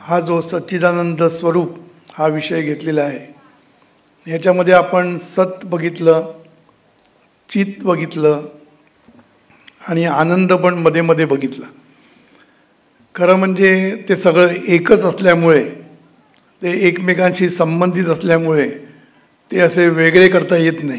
हा जो सच्चिदानंद स्वरूप हा विषय घेतलेला आहे, ह्याच्यामध्ये आपण सत बघितलं, चित बघितलं आणि आनंद पण मध्ये मध्ये बघितला. खरं म्हणजे ते सगळं एकच असल्यामुळे, ते एकमेकांशी संबंधित असल्यामुळे ते असे वेगळे करता येत नाही.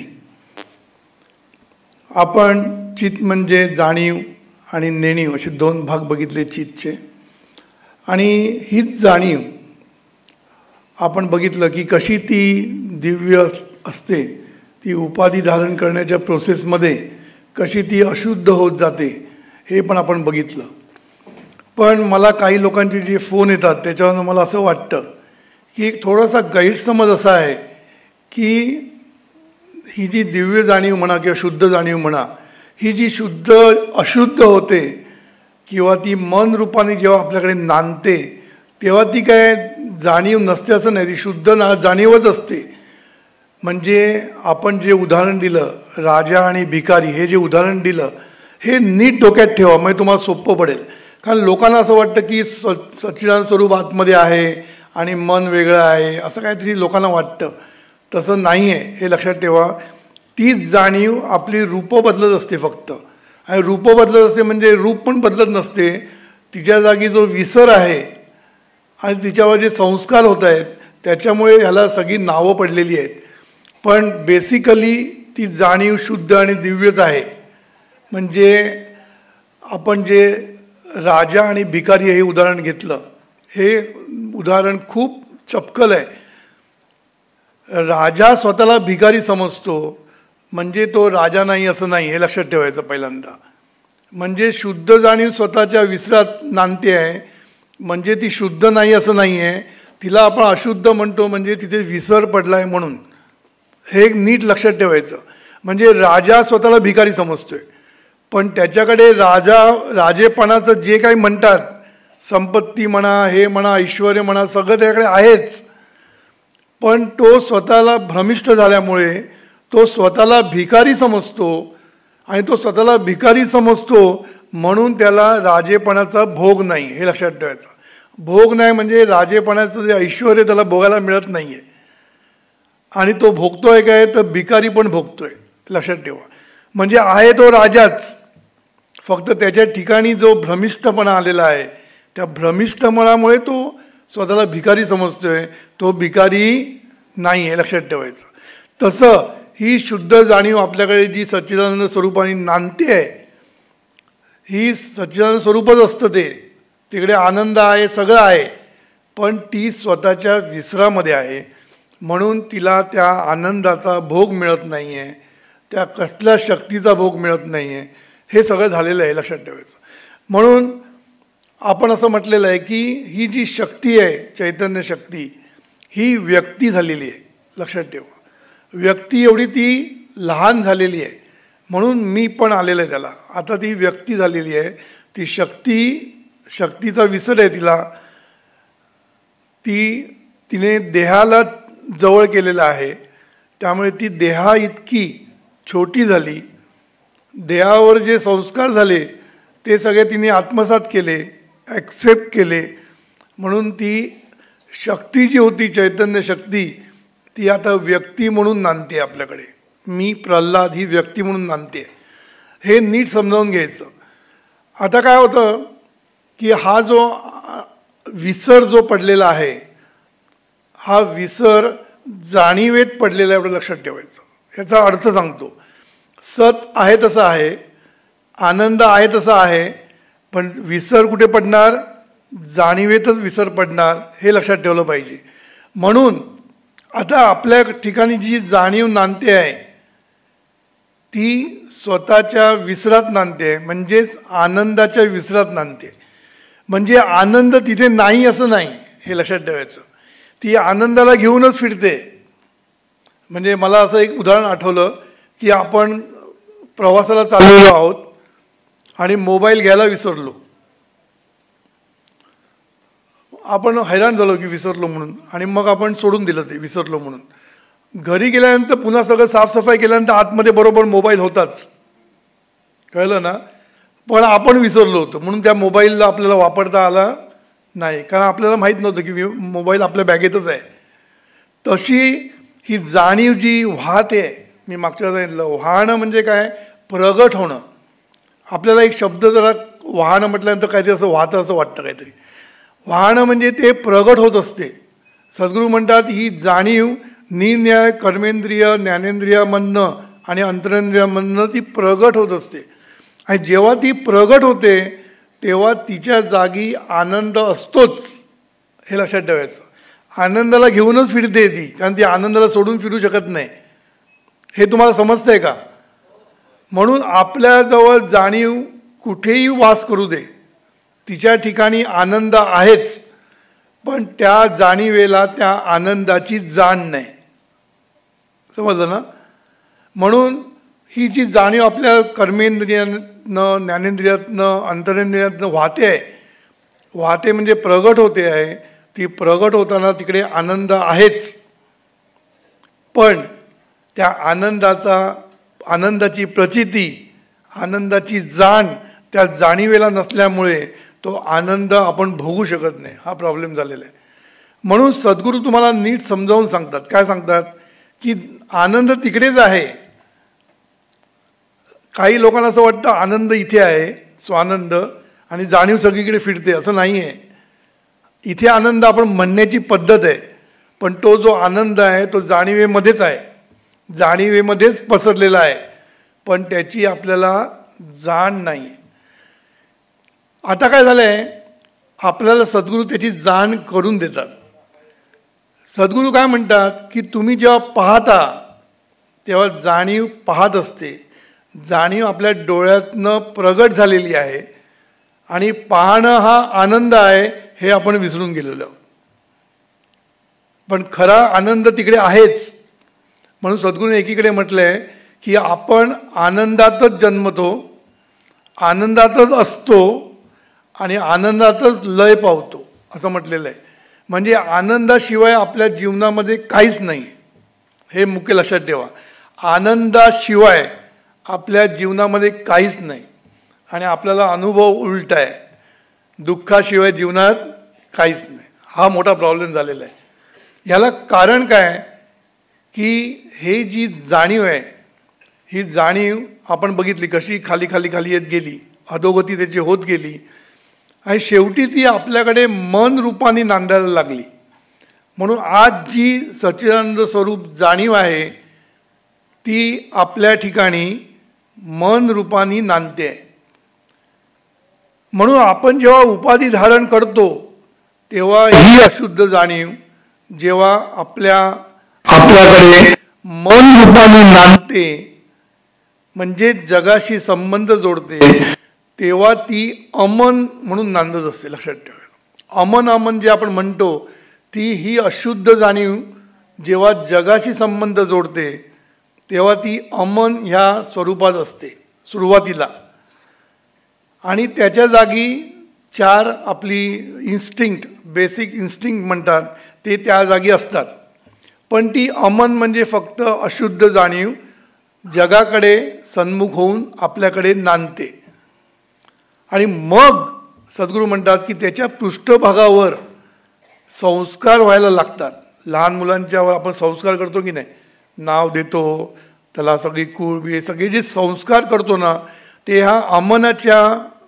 आपण चित म्हणजे जाणीव आणि नेणीव असे दोन भाग बघितले चितचे. आणि हीच जाणीव आपण बघितलं की कशी ती दिव्य असते, ती उपाधी धारण करण्याच्या प्रोसेसमध्ये कशी ती अशुद्ध होत जाते हे पण आपण बघितलं. पण मला काही लोकांचे जे फोन येतात त्याच्यावरून मला असं वाटतं की एक थोडासा गैरसमज असा आहे की ही जी दिव्य जाणीव म्हणा किंवा शुद्ध जाणीव म्हणा, ही जी शुद्ध अशुद्ध होते किंवा ती मन रूपाने जेव्हा आपल्याकडे नांदते तेव्हा ती काय जाणीव नसते असं नाही, ती शुद्ध जाणीवच असते. म्हणजे आपण जे उदाहरण दिलं, राजा आणि भिकारी हे जे उदाहरण दिलं, हे नीट डोक्यात ठेवा, म्हणजे तुम्हाला सोपं पडेल. कारण लोकांना असं वाटतं की सच्चिदानंद स्वरूप आतमध्ये आहे आणि मन वेगळं आहे, असं काहीतरी लोकांना वाटतं. तसं नाही आहे, हे लक्षात ठेवा. तीच जाणीव आपली रूपं बदलत असते फक्त. आणि रूपं बदलत असते म्हणजे रूप पण बदलत नसते, तिच्या जागी जो विसर आहे आणि तिच्यावर जे संस्कार होत आहेत त्याच्यामुळे ह्याला सगळी नावं पडलेली आहेत. पण बेसिकली ती जाणीव शुद्ध आणि दिव्यच आहे. म्हणजे आपण जे राजा आणि भिकारी हे उदाहरण घेतलं, हे उदाहरण खूप चपकल आहे. राजा स्वतःला भिकारी समजतो म्हणजे तो राजा नाही असं नाही, हे लक्षात ठेवायचं पहिल्यांदा. म्हणजे शुद्ध जाणीव स्वतःच्या विसरात नांदते आहे म्हणजे ती शुद्ध नाही असं नाही आहे. तिला आपण अशुद्ध म्हणतो म्हणजे तिथे विसर पडला आहे म्हणून. हे एक नीट लक्षात ठेवायचं. म्हणजे राजा स्वतःला भिकारी समजतोय पण त्याच्याकडे राजेपणाचं जे काही म्हणतात, संपत्ती म्हणा, हे म्हणा, ऐश्वर्य म्हणा, सगळं त्याच्याकडे आहेच. पण तो स्वतःला भ्रमिष्ट झाल्यामुळे तो स्वतःला भिकारी समजतो आणि तो स्वतःला भिकारी समजतो म्हणून त्याला राजेपणाचा भोग नाही, हे लक्षात ठेवायचं. भोग नाही म्हणजे राजेपणाचं जे ऐश्वर्य त्याला भोगायला मिळत नाही आहे. आणि तो भोगतोय काय तर भिकारी पण भोगतोय, लक्षात ठेवा. म्हणजे आहे तो राजाच, फक्त त्याच्या ठिकाणी जो भ्रमिष्ठपणा आलेला आहे त्या भ्रमिष्ठपणामुळे तो स्वतःला भिकारी समजतोय, तो भिकारी नाही, हे लक्षात ठेवायचं. तसं ही शुद्ध जाणीव आपल्याकडे जी सच्चिदानंद स्वरूपाने नांदते आहे, ही सच्चिदानंद स्वरूपच असतं. ते तिकडे आनंद आहे, सगळं आहे, पण ती स्वतःच्या विसरामध्ये आहे म्हणून तिला त्या आनंदाचा भोग मिळत नाही आहे, त्या कसल्या शक्तीचा भोग मिळत नाही आहे. हे सगळं झालेलं आहे, लक्षात ठेवायचं. म्हणून आपण असं म्हटलेलं आहे की ही जी शक्ती आहे, चैतन्य शक्ती, ही व्यक्ती झालेली आहे, लक्षात ठेवा. व्यक्ती एवढी ती लहान झालेली आहे म्हणून मी पण आलेलं आहे त्याला. आता ती व्यक्ती झालेली आहे, ती शक्तीचा विसर आहे तिला. तिने देहाला जवळ केलेलं आहे, त्यामुळे ती देहा इतकी छोटी झाली. देहावर जे संस्कार झाले ते सगळे तिने आत्मसात केले, ॲक्सेप्ट केले. म्हणून ती शक्ती जी होती, चैतन्य शक्ती, ती आता व्यक्ती म्हणून नांदते आपल्याकडे. मी प्रल्हाद ही व्यक्ती म्हणून नांदते. हे नीट समजावून घ्यायचं. आता काय होतं की हा जो विसर जो पडलेला आहे, हा विसर जाणीवेत पडलेला आहे, एवढं लक्षात ठेवायचं. याचा अर्थ सांगतो. सत आहे तसं आहे, आनंद आहे तसा आहे, पण विसर कुठे पडणार? जाणीवेतच विसर पडणार, हे लक्षात ठेवलं पाहिजे. म्हणून आता आपल्या ठिकाणी जी जाणीव नांदते आहे ती स्वतःच्या विसरात नांदते आहे, म्हणजेच आनंदाच्या विसरात नांदते. म्हणजे आनंद तिथे नाही असं नाही, हे लक्षात ठेवायचं. ती आनंदाला घेऊनच फिरते. म्हणजे मला असं एक उदाहरण आठवलं की आपण प्रवासाला चाललेलो आहोत आणि मोबाईल घ्यायला विसरलो. आपण हैराण झालो की विसरलो म्हणून, आणि मग आपण सोडून दिलं ते विसरलो म्हणून. घरी गेल्यानंतर पुन्हा सगळं साफसफाई केल्यानंतर आतमध्ये बरोबर मोबाईल होताच, कळलं ना. पण आपण विसरलो होतो म्हणून त्या मोबाईलला आपल्याला वापरता आला नाही, कारण आपल्याला माहीत नव्हतं की मोबाईल आपल्या बॅगेतच आहे. तशी ही जाणीव जी वाहते, मी मागच्या सांगितलं वाहणं म्हणजे काय, प्रगट होणं. आपल्याला एक शब्द जरा वाहणं म्हटल्यानंतर काहीतरी असं वाहतं असं वाटतं काहीतरी. वाहणं म्हणजे ते प्रगट होत असते. सद्गुरू म्हणतात ही जाणीव निरनिराळ्या कर्मेंद्रिय ज्ञानेंद्रियामधनं आणि अंतरेंद्रियामधनं ती प्रगट होत असते. आणि जेव्हा ती प्रगट होते तेव्हा तिच्या जागी आनंद असतोच, हे लक्षात ठेवायचं. आनंदाला घेऊनच फिरते ती, कारण ती आनंदाला सोडून फिरू शकत नाही. हे तुम्हाला समजतंय का? म्हणून आपल्याजवळ जाणीव कुठेही वास करू दे, तिच्या ठिकाणी आनंद आहेच, पण त्या जाणीवेला त्या आनंदाची जाण नाही. समजलं ना? म्हणून ही जी जाणीव आपल्या कर्मेंद्रियातनं ज्ञानेंद्रियातनं अंतरेंद्रियातनं वाहते म्हणजे प्रगट होते आहे. ती प्रगट होताना तिकडे आनंद आहेच, पण त्या आनंदाची प्रचिती, आनंदाची जाण त्या जाणीवेला नसल्यामुळे तो आनंद आपण भोगू शकत नाही. हा प्रॉब्लेम झालेला आहे. म्हणून सद्गुरू तुम्हाला नीट समजावून सांगतात. काय सांगतात? की आनंद तिकडेच आहे. काही लोकांना असं वाटतं आनंद इथे आहे, स्वानंद, आणि जाणीव सगळीकडे फिरते. असं नाही आहे. इथे आनंद आपण म्हणण्याची पद्धत आहे, पण तो जो आनंद आहे तो जाणीवेमध्येच आहे, जाणीवेमध्येच पसरलेला आहे, पण त्याची आपल्याला जाण नाही. आता काय झालं आहे, आपल्याला सद्गुरू त्याची जाण करून देतात. सद्गुरू काय म्हणतात की तुम्ही जेव्हा पाहता तेव्हा जाणीव पाहत असते. जाणीव आपल्या डोळ्यातनं प्रगट झालेली आहे आणि पाहणं हा आनंद आहे हे आपण विसरून गेलेलो आहोत. पण खरा आनंद तिकडे आहेच. म्हणून सद्गुरूने एकीकडे म्हटलं आहे की आपण आनंदातच जन्मतो, आनंदातच असतो आणि आनंदातच लय पावतो, असं म्हटलेलं आहे. म्हणजे आनंदाशिवाय आपल्या जीवनामध्ये काहीच नाही, हे मुख्य लक्षात ठेवा. आनंदाशिवाय आपल्या जीवनामध्ये काहीच नाही आणि आपल्याला अनुभव उलटा आहे, दुःखाशिवाय जीवनात काहीच नाही. हा मोठा प्रॉब्लेम झालेला आहे. याला कारण काय की हे जी जाणीव आहे, ही जाणीव आपण बघितली कशी खाली खाली खाली येत गेली, अधोगती त्याची होत गेली आणि शेवटी ती आपल्याकडे मन रूपाने नांदायला लागली. म्हणून आज जी सच्चिदानंद स्वरूप जाणीव आहे ती आपल्या ठिकाणी मन रूपाने नांदते आहे. म्हणून आपण जेव्हा उपाधी धारण करतो तेव्हा ही अशुद्ध जाणीव जेव्हा आपल्याकडे मन रूपाने नांदते, म्हणजे जगाशी संबंध जोडते, तेव्हा ती अमन म्हणून नांदत असते. लक्षात ठेवा. अमन जे आपण म्हणतो ती ही अशुद्ध जाणीव जेव्हा जगाशी संबंध जोडते तेव्हा ती अमन ह्या स्वरूपात असते सुरुवातीला. आणि त्याच्या जागी चार आपली इन्स्टिंक्ट, बेसिक इन्स्टिंक्ट म्हणतात, ते त्या जागी असतात. पण ती अमन म्हणजे फक्त अशुद्ध जाणीव जगाकडे सन्मुख होऊन आपल्याकडे नांदते. आणि मग सद्गुरू म्हणतात की त्याच्या पृष्ठभागावर संस्कार व्हायला लागतात. लहान मुलांच्यावर आपण संस्कार करतो की नाही, नाव देतो त्याला, सगळी कूळ हे सगळे जे संस्कार करतो ना, ते ह्या अमनाच्या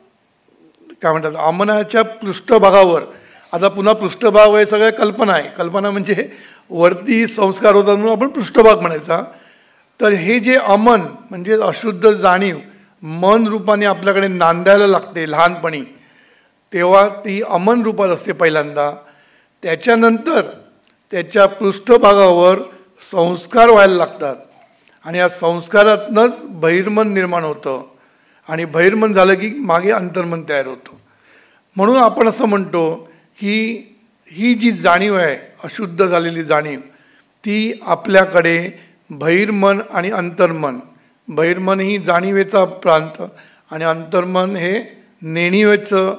काय म्हणतात अमनाच्या पृष्ठभागावर. आता पुन्हा पृष्ठभाग हे सगळ्या कल्पना आहे. कल्पना म्हणजे वरती संस्कार होतात म्हणून आपण पृष्ठभाग म्हणायचा. तर हे जे अमन म्हणजे अशुद्ध जाणीव मन रूपाने आपल्याकडे नांदायला लागते लहानपणी, तेव्हा ती अमन रूपात असते पहिल्यांदा. त्याच्यानंतर त्याच्या पृष्ठभागावर संस्कार व्हायला लागतात आणि या संस्कारातनंच बहिर्मन निर्माण होतं आणि बहिर्मन झालं की मागे अंतर्मन तयार होतं. म्हणून आपण असं म्हणतो की ही जी जाणीव आहे अशुद्ध झालेली जाणीव ती आपल्याकडे बहिर्मन आणि अंतर्मन, बहिर्मन ही जाणीवेचा प्रांत आणि अंतर्मन हे नेणिवेचं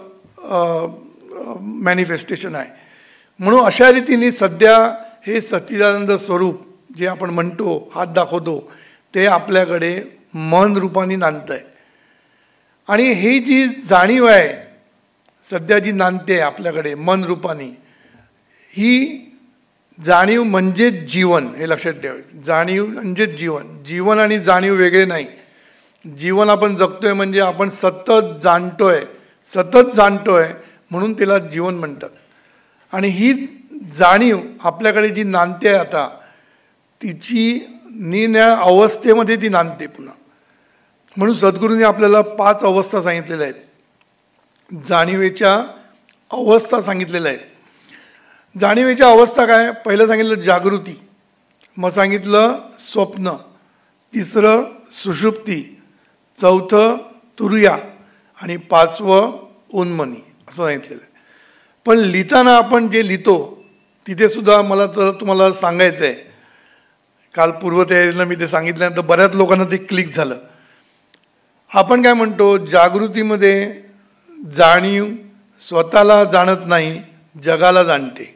मॅनिफेस्टेशन आहे. म्हणून अशा रीतीने सध्या हे सच्चिदानंद स्वरूप जे आपण म्हणतो हात दाखवतो ते आपल्याकडे मन रूपाने नांदतं आहे. आणि ही जी जाणीव आहे सध्या जी नांदते आहे आपल्याकडे मन रूपाने, ही जाणीव म्हणजेच जीवन, हे लक्षात ठेवायचं. जाणीव म्हणजेच जीवन. जीवन आणि जाणीव वेगळे नाही. जीवन आपण जगतोय म्हणजे आपण सतत जाणतोय म्हणून त्याला जीवन म्हणतात. आणि ही जाणीव आपल्याकडे जी नांदते आहे आता, तिची निरनिराळ्या अवस्थेमध्ये ती नांदते पुन्हा. म्हणून सद्गुरूंनी आपल्याला 5 अवस्था सांगितलेल्या आहेत. जाणीवेच्या अवस्था सांगितलेल्या आहेत. जाणीवेच्या अवस्था काय? पहिलं सांगितलं जागृती, मग सांगितलं स्वप्न, तिसरं सुषुप्ती, चौथं तुर्या आणि 5वं उन्मनी असं सांगितलेलं आहे. पण लिहिताना आपण जे लिहितो तिथे सुद्धा मला तर तुम्हाला सांगायचं आहे, काल पूर्वतयारीला मी ते सांगितल्यानंतर बऱ्याच लोकांना ते क्लिक झालं. आपण काय म्हणतो, जागृतीमध्ये जाणीव स्वतःला जाणत नाही, जगाला जाणते.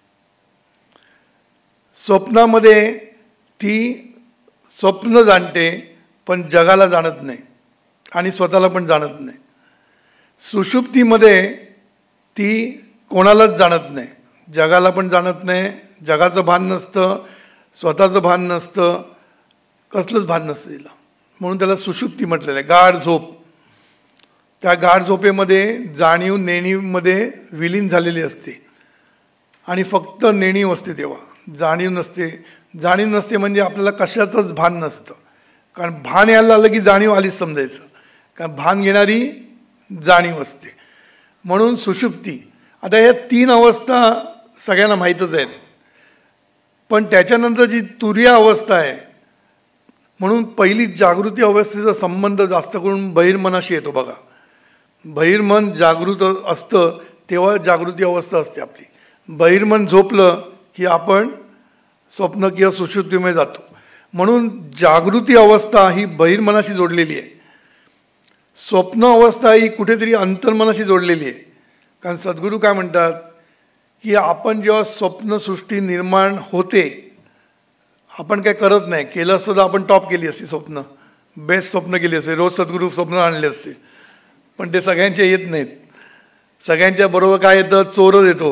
स्वप्नामध्ये ती स्वप्न जाणते पण जगाला जाणत नाही आणि स्वतःला पण जाणत नाही. सुषुप्तीमध्ये ती कोणालाच जाणत नाही, जगाला पण जाणत नाही, जगाचं भान नसतं, स्वतःचं भान नसतं, कसलंच भान नसतं तिला. म्हणून त्याला सुषुप्ती म्हटलेलं आहे. गाढ झोप. त्या गाढ झोपेमध्ये जाणीव नेणीवमध्ये विलीन झालेली असते आणि फक्त नेणीव असते, तेव्हा जाणीव नसते. जाणीव नसते म्हणजे आपल्याला कशाचंच भान नसतं, कारण भान यायला आलं की जाणीव आलीच समजायचं, कारण भान घेणारी जाणीव असते. म्हणून सुषुप्ती. आता या 3 अवस्था सगळ्यांना माहीतच आहेत. पण त्याच्यानंतर जी तुर्या अवस्था आहे, म्हणून पहिली जागृती अवस्थेचा संबंध जास्त करून बहिर्मनाशी येतो बघा. बहिर्मन जागृत असतं तेव्हा जागृती अवस्था असते आपली. बहिर्मन झोपलं की आपण स्वप्न किंवा सुषुप्तीमध्ये जातो. म्हणून जागृती अवस्था ही बहिर्मनाशी जोडलेली आहे. स्वप्न अवस्था ही कुठेतरी अंतर्मनाशी जोडलेली आहे. कारण सद्गुरू काय म्हणतात की आपण जेव्हा स्वप्नसृष्टी निर्माण होते, आपण काय करत नाही, केलं असतं तर आपण टॉप केली असती, स्वप्न बेस्ट स्वप्न केली असते, रोज सद्गुरू स्वप्न आणले असते. पण ते सगळ्यांचे येत नाहीत. सगळ्यांच्या बरोबर काय येतं, चोरच येतो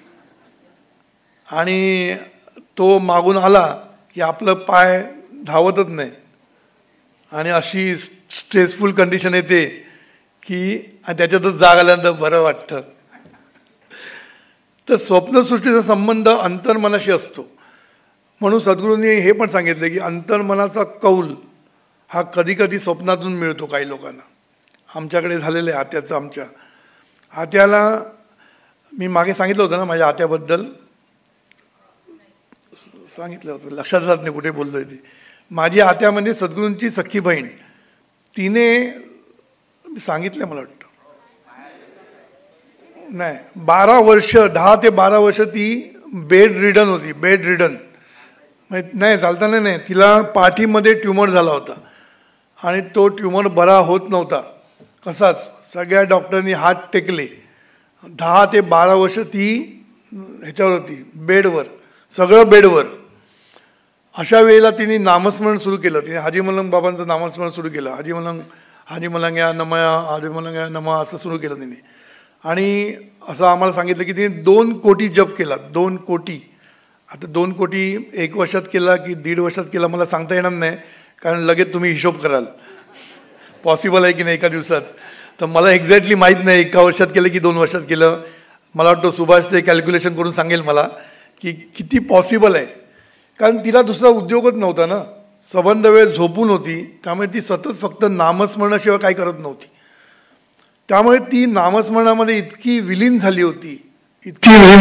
आणि तो मागून आला की आपलं पाय धावतच नाही आणि अशी स्ट्रेसफुल कंडिशन येते की त्याच्यातच जाग आल्यानंतर बरं वाटतं. तर स्वप्नसृष्टीचा संबंध अंतर्मनाशी असतो. म्हणून सद्गुरूंनी हे पण सांगितलं की अंतर्मनाचा कौल हा कधी कधी स्वप्नातून मिळतो काही लोकांना. आमच्याकडे झालेलं आहे आत्याचं. आमच्या आत्याला मी मागे सांगितलं होतं ना, माझ्या आत्याबद्दल सांगितलं होतं, लक्षात राहत नाही कुठे बोललो आहे ते. माझी आत्या म्हणजे सद्गुरूंची सख्खी बहीण. तिने सांगितलं मला वाटतं नाही 12 वर्ष 10 ते 12 वर्ष ती बेड रिडन होती. बेड रिडन नाही, चालताना नाही. तिला पाठीमध्ये ट्युमर झाला होता आणि तो ट्युमर बरा होत नव्हता कसाच. सगळ्या डॉक्टरांनी हात टेकले. 10 ते 12 वर्ष ती ह्याच्यावर होती, बेडवर, सगळं बेडवर. अशा वेळेला तिने नामस्मरण सुरू केलं. तिने हाजी मलंग बाबांचं नामस्मरण सुरू केलं. हाजी मलंग या नमया, हाजी मलंग या नमा असं सुरू केलं तिने. आणि असं आम्हाला सांगितलं की तिने 2 कोटी जप केला. 2 कोटी. आता 2 कोटी 1 वर्षात केला की 1.5 वर्षात केला मला सांगता येणार नाही, कारण लगेच तुम्ही हिशोब कराल पॉसिबल आहे की नाही एका दिवसात. तर मला एक्झॅक्टली माहीत नाही 1 वर्षात केलं की 2 वर्षात केलं. मला वाटतं सुभाष ते कॅल्क्युलेशन करून सांगेल मला की किती पॉसिबल आहे. कारण तिला दुसरा उद्योगच नव्हता ना, संबंध वेळ झोपून होती, त्यामुळे ती सतत फक्त नामस्मरणाशिवाय काही करत नव्हती. त्यामुळे ती नामस्मरणामध्ये इतकी विलीन झाली होती की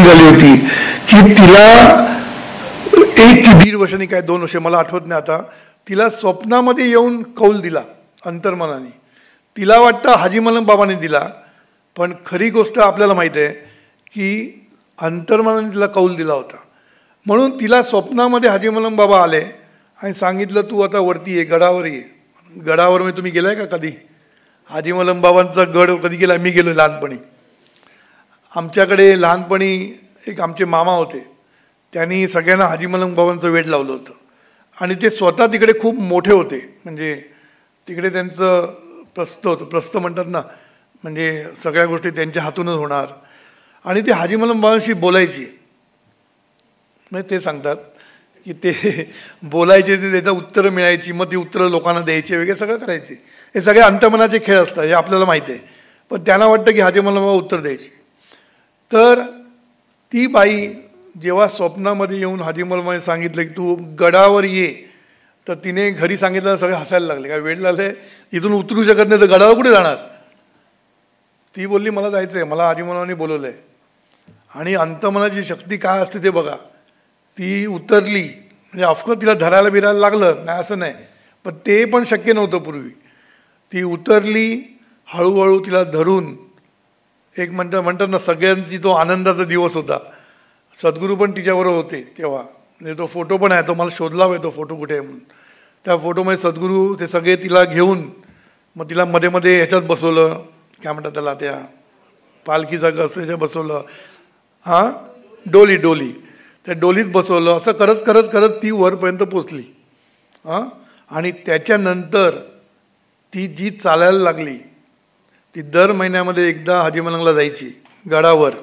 तिला 1 ते 1.5 वर्षांनी काय 2 वर्ष मला आठवत नाही आता, तिला स्वप्नामध्ये येऊन कौल दिला अंतर्मनाने. तिला वाटतं हाजी मलंग बाबांनी दिला, पण खरी गोष्ट आपल्याला माहीत आहे की अंतर्मनाने तिला कौल दिला होता. म्हणून तिला स्वप्नामध्ये हाजी मलंग बाबा आले आणि सांगितलं तू आता वरती ये, गडावर ये. गडावर मी तुम्ही गेलाय का कधी? हाजी मलंग बाबांचा गड कधी गेला? मी गेलो लहानपणी. आमच्याकडे लहानपणी एक आमचे मामा होते, त्यांनी सगळ्यांना हाजी मलंग बाबांचं वेड लावलं होतं आणि ते स्वतः तिकडे खूप मोठे होते. म्हणजे तिकडे त्यांचं प्रस्थ होतं, प्रस्थ म्हणतात ना, म्हणजे सगळ्या गोष्टी त्यांच्या हातूनच होणार. आणि ते हाजी मलम बाबांशी बोलायची, म्हणजे ते सांगतात की ते बोलायचे, ते त्याचं उत्तरं मिळायची, मग ती उत्तरं लोकांना द्यायची वगैरे सगळं करायचे. हे सगळे अंतमनाचे खेळ असतात, हे आपल्याला माहिती आहे. पण त्यांना वाटतं की हाजी मलम बाबा उत्तर द्यायची. तर ती बाई जेव्हा स्वप्नामध्ये येऊन हाजी मलमाने सांगितलं की तू गडावर ये, तर तिने घरी सांगितलं, सगळे हसायला लागले, काय वेळ लागले, इथून उतरू शकत नाही तर गडावर कुठे जाणार. ती बोलली मला जायचं आहे, मला हाजी मलमाने बोलवलं आहे. आणि अंतमनाची शक्ती काय असते ते बघा. ती उतरली, म्हणजे ऑफकोर्स तिला धरायला बिरायला लागलं नाही असं नाही, पण ते पण शक्य नव्हतं पूर्वी. ती उतरली, हळूहळू तिला धरून एक म्हणतात ना, सगळ्यांची तो आनंदाचा दिवस होता. सद्गुरू पण तिच्याबरोबर होते तेव्हा, म्हणजे तो फोटो पण आहे, तो मला शोधला आहे तो फोटो कुठे आहे म्हणून. त्या फोटोमध्ये सद्गुरू ते सगळे तिला घेऊन मग तिला मध्ये मध्ये ह्याच्यात बसवलं, काय म्हणतात त्याला, त्या पालखीचा ह्याच्यात बसवलं, हां डोली, त्या डोलीत बसवलं. असं करत करत करत ती वरपर्यंत पोचली. आणि त्याच्यानंतर ती जी चालायला लागली, ती दर महिन्यामध्ये एकदा हाजी मलंगला जायची गडावर.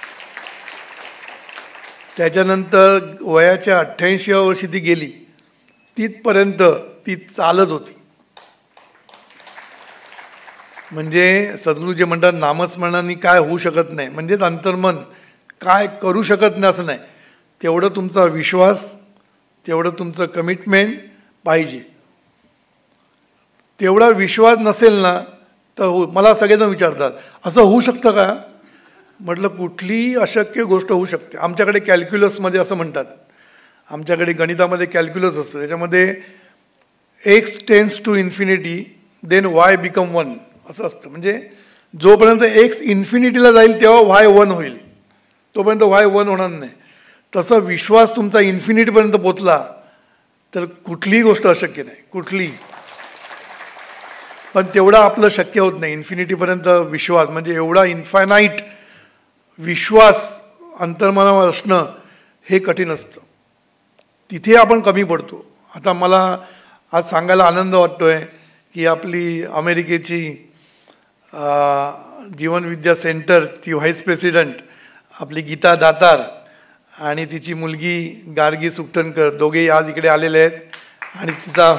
त्याच्यानंतर वयाच्या 88व्या वर्षी ती गेली, तिथपर्यंत ती चालत होती. म्हणजे सद्गुरू जे म्हणतात नामस्मरणाने काय होऊ शकत नाही, म्हणजेच अंतर्मन काय करू शकत नाही असं नाही. तेवढं तुमचा विश्वास, तेवढं तुमचं कमिटमेंट पाहिजे. तेवढा विश्वास नसेल ना तर मला सगळेजण विचारतात असं होऊ शकतं का. म्हटलं कुठलीही अशक्य गोष्ट होऊ शकते. आमच्याकडे कॅल्क्युलसमध्ये असं म्हणतात, आमच्याकडे गणितामध्ये कॅल्क्युलस असतं, त्याच्यामध्ये X tends to infinity then Y become 1 असं असतं. म्हणजे जोपर्यंत एक्स इन्फिनिटीला जाईल तेव्हा वाय 1 होईल, तोपर्यंत वाय 1 होणार नाही. तसं विश्वास तुमचा इन्फिनिटीपर्यंत पोचला तर कुठलीही गोष्ट अशक्य नाही, कुठलीही. पण तेवढा आपलं शक्य होत नाही इन्फिनिटीपर्यंत विश्वास, म्हणजे एवढा इन्फायनाईट विश्वास अंतर्मनावर असणं हे कठीण असतं. तिथे आपण कमी पडतो. आता मला आज सांगायला आनंद वाटतोय की आपली अमेरिकेची जीवनविद्या सेंटरची व्हाईस प्रेसिडेंट आपली गीता दातार आणि तिची मुलगी गार्गी सुकटणकर दोघेही आज इकडे आलेले आहेत. आणि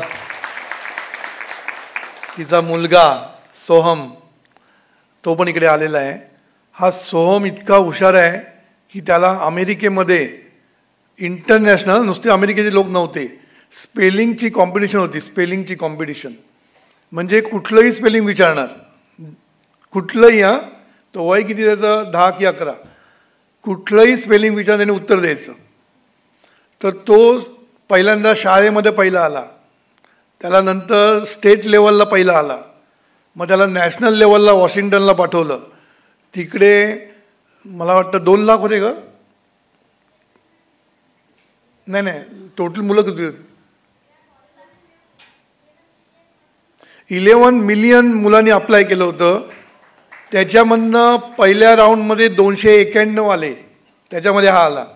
तिचा मुलगा सोहम तो पण इकडे आलेला आहे. हा सोहम इतका हुशार आहे की त्याला अमेरिकेमध्ये इंटरनॅशनल, नुसते अमेरिकेचे लोक नव्हते, स्पेलिंगची कॉम्पिटिशन होती. स्पेलिंगची कॉम्पिटिशन म्हणजे कुठलंही स्पेलिंग विचारणार, कुठलंही. तो वय किती त्याचं 10 की 11, कुठलंही स्पेलिंग विचार त्याने उत्तर द्यायचं. तर तो पहिल्यांदा शाळेमध्ये पहिला आला, त्याला नंतर स्टेट लेवलला पहिला आला, मग त्याला नॅशनल लेवलला वॉशिंग्टनला पाठवलं. तिकडे मला वाटतं 2 लाख होते का, नाही टोटल मुलं किती होती, 11 मिलियन मुलांनी अप्लाय केलं होतं. त्याच्यामधनं पहिल्या राऊंडमध्ये 291 आले, त्याच्यामध्ये हा आला.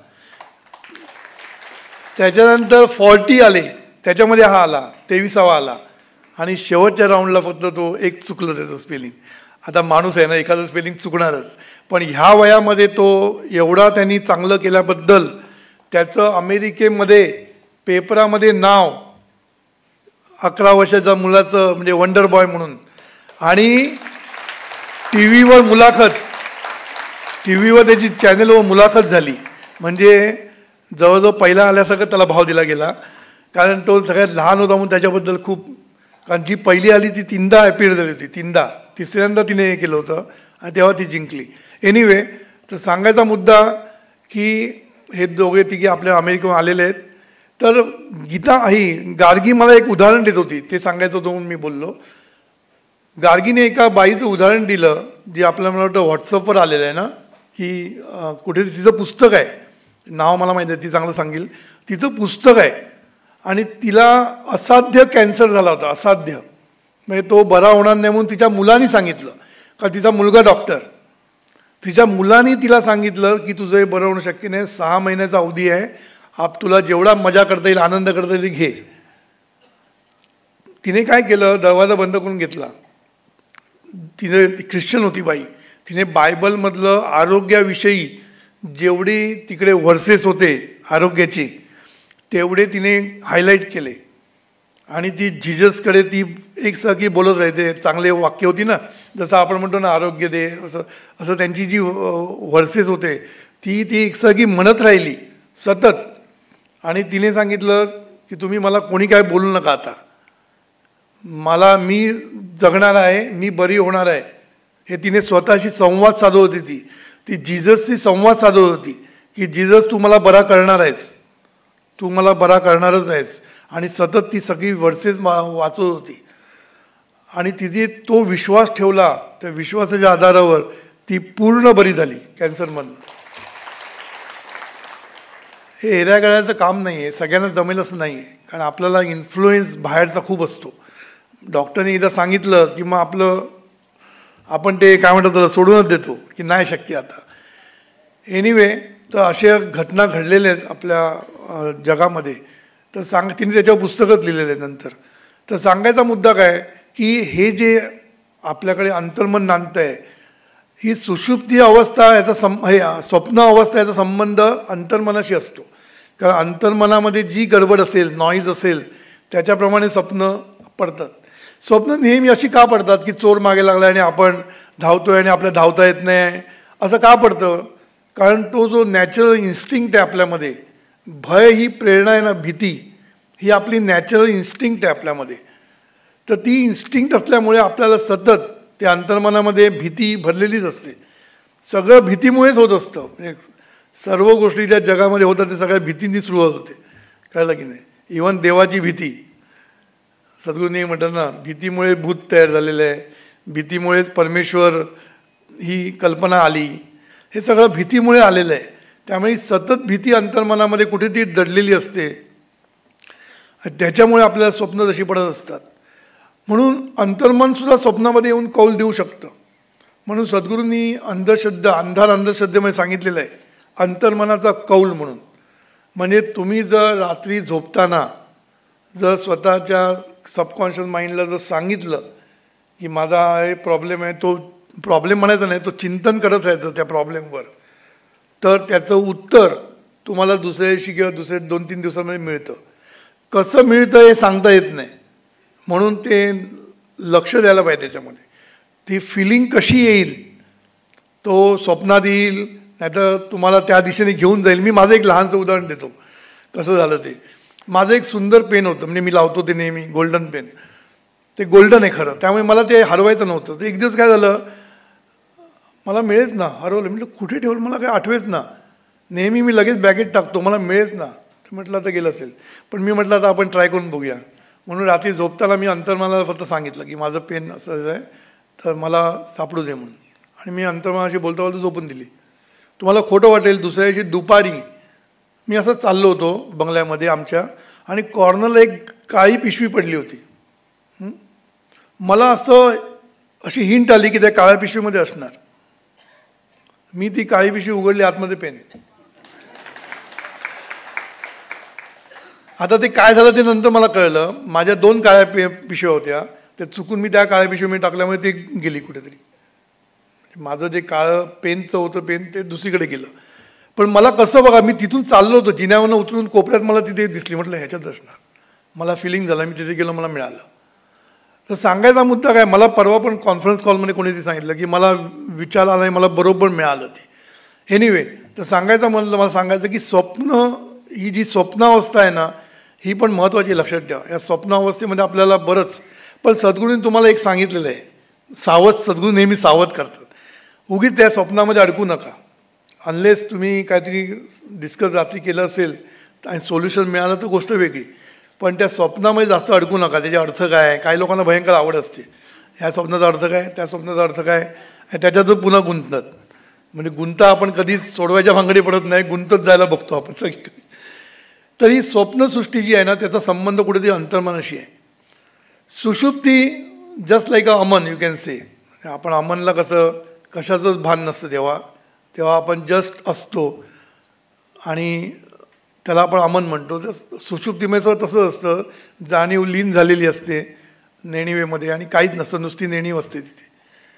त्याच्यानंतर 40 आले, त्याच्यामध्ये हा आला, 23वा आला. आणि शेवटच्या राऊंडला फक्त तो एक चुकलं त्याचं स्पेलिंग. आता माणूस आहे ना, एखादं स्पेलिंग चुकणारच, पण ह्या वयामध्ये तो एवढा त्यांनी चांगलं केल्याबद्दल त्याचं अमेरिकेमध्ये पेपरामध्ये नाव 11 वर्षाच्या मुलाचं, म्हणजे वंडर बॉय म्हणून. आणि टी व्हीवर मुलाखत, टी व्हीवर त्याची चॅनलवर मुलाखत झाली. म्हणजे जवळजवळ पहिला आल्यासारखं त्याला भाव दिला गेला, कारण तो सगळ्यात लहान होता म्हणून त्याच्याबद्दल खूप. कारण जी पहिली आली ती 3दा अपीयर झाली होती, 3दा, तिसऱ्यांदा तिने हे केलं होतं आणि तेव्हा ती जिंकली. एनिवे, तर सांगायचा मुद्दा की हे दोघे तिघे आपल्या अमेरिकेहून आलेले आहेत. तर गीता गार्गी मला एक उदाहरण देत होती, ते सांगायचं होतं म्हणून मी बोललो. गार्गीने एका बाईचं उदाहरण दिलं जे आपल्याला मला वाटतं व्हॉट्सअपवर आलेलं आहे ना, की कुठे तिचं पुस्तक आहे, नाव मला माहिती आहे, ती चांगलं सांगेल. तिचं पुस्तक आहे आणि तिला असाध्य कॅन्सर झाला होता, असाध्य. म्हणजे तो बरा होणार नाही म्हणून तिच्या मुलांनी सांगितलं, का तिचा मुलगा डॉक्टर. तिच्या मुलांनी तिला सांगितलं की तुझं हे बरं होणं शक्य नाही, 6 महिन्याचा अवधी आहे, तुला जेवढा मजा करता येईल, आनंद करता येईल घे. तिने काय केलं, दरवाजा बंद करून घेतला, तिने ती ख्रिश्चन होती बाई, तिने बायबलमधलं आरोग्याविषयी जेवढे तिकडे व्हर्सेस होते आरोग्याचे तेवढे तिने हायलाईट केले आणि ती जिजसकडे ती एकसारखी बोलत राहते. चांगले वाक्य होती ना, जसं आपण म्हणतो ना आरोग्य दे, असं असं त्यांची जी व्हर्सेस होते ती एकसारखी म्हणत राहिली सतत. आणि तिने सांगितलं की तुम्ही मला कोणी काय बोलू नका, आता मला मी जगणार आहे, मी बरी होणार आहे. हे तिने स्वतःशी संवाद साधत होती. ती जिजसशी संवाद साधत होती की जिजस तू मला बरा करणार आहेस, तू मला बरा करणारच आहेस. आणि सतत ती सगळी वर्सेस वाचत होती आणि तिथे तो विश्वास ठेवला. त्या विश्वासाच्या आधारावर ती पूर्ण बरी झाली कॅन्सरमधून. हे एऱ्यागळ्याचं काम नाही आहे, सगळ्यांना जमेल असं नाही आहे, कारण आपल्याला इन्फ्लुएन्स बाहेरचा खूप असतो. डॉक्टरने एकदा सांगितलं की मग आपण ते काय म्हणतात सोडूनच देतो की नाही शक्य आता. एनिवे, तर अशा घटना घडलेल्या आहेत आपल्या जगामध्ये. तर तिने त्याच्यावर पुस्तकच लिहिलेलं आहे नंतर. तर सांगायचा मुद्दा काय की हे जे आपल्याकडे अंतर्मन नांदतं आहे, ही सुषुप्ती अवस्था याचा हे स्वप्न अवस्था याचा संबंध अंतर्मनाशी असतो. कारण अंतर्मनामध्ये जी गडबड असेल, नॉईज असेल, त्याच्याप्रमाणे स्वप्न पडतात. स्वप्न नेहमी अशी का पडतात की चोर मागे लागला आणि आपण धावतोय आणि आपल्याला धावता येत नाही, असं का पडतं? कारण तो जो नॅचरल इन्स्टिंक्ट आहे आपल्यामध्ये, भय ही प्रेरणा आहे ना, भीती ही आपली नॅचरल इन्स्टिंक्ट आहे आपल्यामध्ये. तर ती इन्स्टिंक्ट असल्यामुळे आपल्याला सतत त्या अंतर्मनामध्ये भीती भरलेलीच असते. सगळं भीतीमुळेच होत असतं. म्हणजे सर्व गोष्टी ज्या जगामध्ये होतात ते सगळ्या भीतींनी सुरुवात होते. कळलं की नाही? इव्हन देवाची भीती, सद्गुरूंनी म्हटलं ना, भीतीमुळे भूत तयार झालेलं आहे, भीतीमुळेच परमेश्वर ही कल्पना आली. हे सगळं भीतीमुळे आलेलं आहे. त्यामुळे सतत भीती अंतर्मनामध्ये कुठेतरी दडलेली असते. त्याच्यामुळे आपल्याला स्वप्न जशी पडत असतात. म्हणून अंतर्मनसुद्धा स्वप्नामध्ये येऊन कौल देऊ शकतं. म्हणून सद्गुरूंनी अंधश्रद्धेमध्ये सांगितलेलं आहे अंतर्मनाचा कौल म्हणून. म्हणजे तुम्ही जर रात्री झोपताना जर स्वतःच्या सबकॉन्शियस माइंडला जर सांगितलं की माझा हे प्रॉब्लेम आहे, तो प्रॉब्लेम म्हणायचा नाही, तो चिंतन करत राहायचं त्या प्रॉब्लेमवर, तर त्याचं उत्तर तुम्हाला दुसऱ्या दिवशी किंवा दुसऱ्या 2-3 दिवसामध्ये मिळतं. कसं मिळतं हे सांगता येत नाही. म्हणून ते लक्ष द्यायला पाहिजे त्याच्यामध्ये. ती फिलिंग कशी येईल, तो स्वप्नात येईल, नाहीतर तुम्हाला त्या दिशेने घेऊन जाईल. मी माझं एक लहानसं उदाहरण देतो कसं झालं ते. माझं एक सुंदर पेन होतं, म्हणजे मी लावतो ते नेहमी, गोल्डन पेन. ते गोल्डन आहे खरं, त्यामुळे मला ते हरवायचं नव्हतं. तर एक दिवस काय झालं, मला मिळेच ना, हरवलं. म्हटलं कुठे ठेवलं, मला काय आठवेच ना. नेहमी मी लगेच बॅगेत टाकतो, मला मिळेच ना. तर म्हटलं आता गेलं असेल. पण मी म्हटलं आता आपण ट्राय करून बघूया. म्हणून रात्री झोपताना मी अंतर्मनाला फक्त सांगितलं की माझं पेन असं आहे, तर मला सापडू दे म्हणून. आणि मी अंतर्मनाशी बोलता बोलता झोपून दिली. तुम्हाला खोटं वाटेल, दुसऱ्या दिवशी दुपारी मी असं चाललो होतो बंगल्यामध्ये आमच्या, आणि कॉर्नरला एक काळी पिशवी पडली होती. मला अशी हिंट आली की त्या काळ्या पिशवीमध्ये असणार. मी ती काळी पिशवी उघडली, आतमध्ये पेन. आता ते काय झालं ते नंतर मला कळलं. माझ्या 2 काळ्या पिशव्या होत्या, ते चुकून मी त्या काळ्या पिशवीमध्ये टाकल्यामुळे ते गेली कुठेतरी. माझं जे काळं पेनचं होतं पेन, ते दुसरीकडे गेलं. पण मला कसं बघा, मी तिथून चाललो होतो, जिन्यावरनं उतरून कोपऱ्यात मला तिथे दिसली. म्हटलं ह्याच्यात असणार. मला फिलिंग झालं, मी तिथे गेलो, मला मिळालं. तर सांगायचा मुद्दा काय, मला परवा पण कॉन्फरन्स कॉलमध्ये कोणीतरी सांगितलं की मला विचार आला आणि मला बरोबर मिळालं ते. एनिवे, तर सांगायचं म्हणलं, मला सांगायचं की स्वप्न ही जी स्वप्नावस्था आहे ना, ही पण महत्त्वाची, लक्षात ठेवा. या स्वप्नावस्थेमध्ये आपल्याला बरंच, पण सद्गुरूंनी तुम्हाला एक सांगितलेलं आहे, सद्गुरू नेहमी सावध करतात. उगीच त्या स्वप्नामध्ये अडकू नका. अनलेस तुम्ही काहीतरी डिस्कस रात्री केलं असेल आणि सोल्युशन मिळालं तर गोष्ट वेगळी, पण त्या स्वप्नामध्ये जास्त अडकू नका. त्याचे अर्थ काय आहे, काही लोकांना भयंकर आवड असते, ह्या स्वप्नाचा अर्थ काय, त्या स्वप्नाचा अर्थ काय, त्याच्यातच पुन्हा गुंततात. म्हणजे गुंता आपण कधीच सोडवायच्या भांगडी पडत नाही, गुंतत जायला बघतो आपण सगळीकडे. तर ही स्वप्नसृष्टी जी आहे ना, त्याचा संबंध कुठेतरी अंतर्मनाशी आहे. सुषुप्ती जस्ट लाईक अ अमन, यू कॅन से. आपण अमनला कशाचंच भान नसतं तेव्हा आपण जस्ट असतो आणि त्याला आपण अमन म्हणतो. तर सुषुप्तीमध्ये तसंच असतं, जाणीव लीन झालेली असते नेणिवेमध्ये आणि काहीच नसतं, नुसती नेणीव असते तिथे.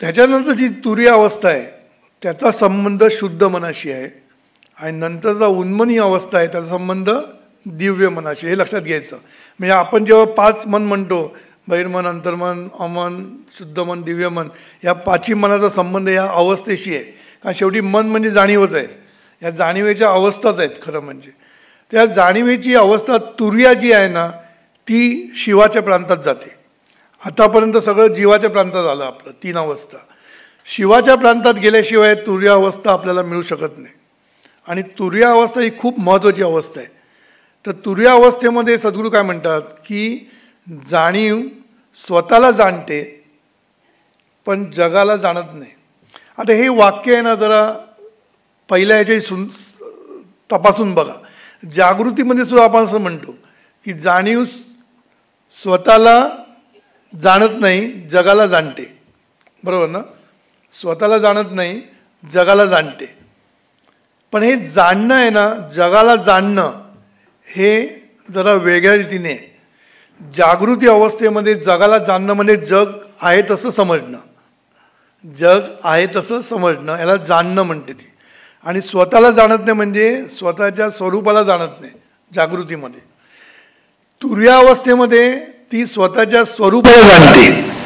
त्याच्यानंतर जी तुरीय अवस्था आहे त्याचा संबंध शुद्ध मनाशी आहे आणि नंतरचा उन्मनी अवस्था आहे त्याचा संबंध दिव्य मनाशी, हे लक्षात घ्यायचं. म्हणजे आपण जेव्हा 5 मन म्हणतो, बहिर्मन, अंतर्मन, अमन, शुद्ध मन, दिव्य मन, या 5ही मनाचा संबंध या अवस्थेशी आहे. कारण शेवटी मन म्हणजे जाणीवच आहे, या जाणीवेच्या अवस्थाच आहेत खरं म्हणजे. त्या जाणीवेची अवस्था तुर्या जी आहे ना ती शिवाच्या प्रांतात जाते. आतापर्यंत सगळं जीवाच्या प्रांतात आलं आपलं 3 अवस्था. शिवाच्या प्रांतात गेल्याशिवाय तुर्य अवस्था आपल्याला मिळू शकत नाही. आणि तुर्य अवस्था ही खूप महत्त्वाची अवस्था आहे. तर तुर्य अवस्थेमध्ये सद्गुरू काय म्हणतात की जाणीव स्वतःला जाणते पण जगाला जाणत नाही. आता हे वाक्य आहे ना जरा पहिल्या ह्याच्याही तपासून बघा. जागृतीमध्ये सुद्धा आपण असं म्हणतो की जाणीव स्वतःला जाणत नाही, जगाला जाणते. बरोबर ना? स्वतःला जाणत नाही, जगाला जाणते. पण हे जाणणं आहे ना, जगाला जाणणं हे जरा वेगळ्या रीतीने आहे. जागृती अवस्थेमध्ये जगाला जाणणं म्हणजे जग आहे तसं समजणं, जग आहे तसं समजणं, याला जाणणं म्हणते ती. आणि स्वतःला जाणत नाही म्हणजे स्वतःच्या स्वरूपाला जाणत नाही जागृतीमध्ये. तुर्यावस्थेमध्ये ती स्वतःच्या स्वरूपाला जाणते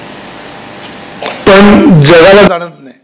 पण जगाला जाणत नाही.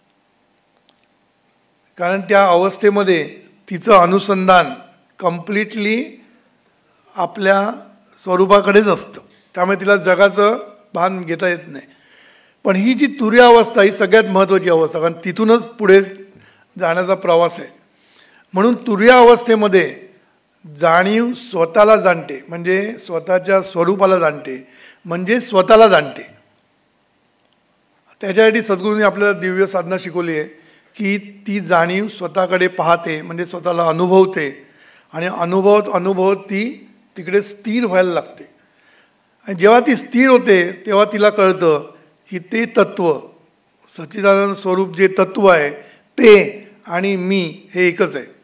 कारण त्या अवस्थेमध्ये तिचं अनुसंधान कम्प्लिटली आपल्या स्वरूपाकडेच असतं, त्यामुळे तिला जगाचं भान घेता येत नाही. पण ही जी तुर्य अवस्था ही सगळ्यात महत्त्वाची अवस्था, कारण तिथूनच पुढे जाण्याचा प्रवास आहे. म्हणून तुर्य अवस्थेमध्ये जाणीव स्वतःला जाणते म्हणजे स्वतःच्या स्वरूपाला जाणते म्हणजे स्वतःला जाणते. त्याच्यासाठी सद्गुरूंनी आपल्याला दिव्य साधना शिकवली आहे की ती जाणीव स्वतःकडे पाहते म्हणजे स्वतःला अनुभवते आणि अनुभवत ती तिकडे स्थिर व्हायला लागते. आणि जेव्हा ती स्थिर होते तेव्हा तिला कळतं की ते तत्त्व सच्चिदानंद स्वरूप जे तत्त्व आहे ते आणि मी हे एकच आहे,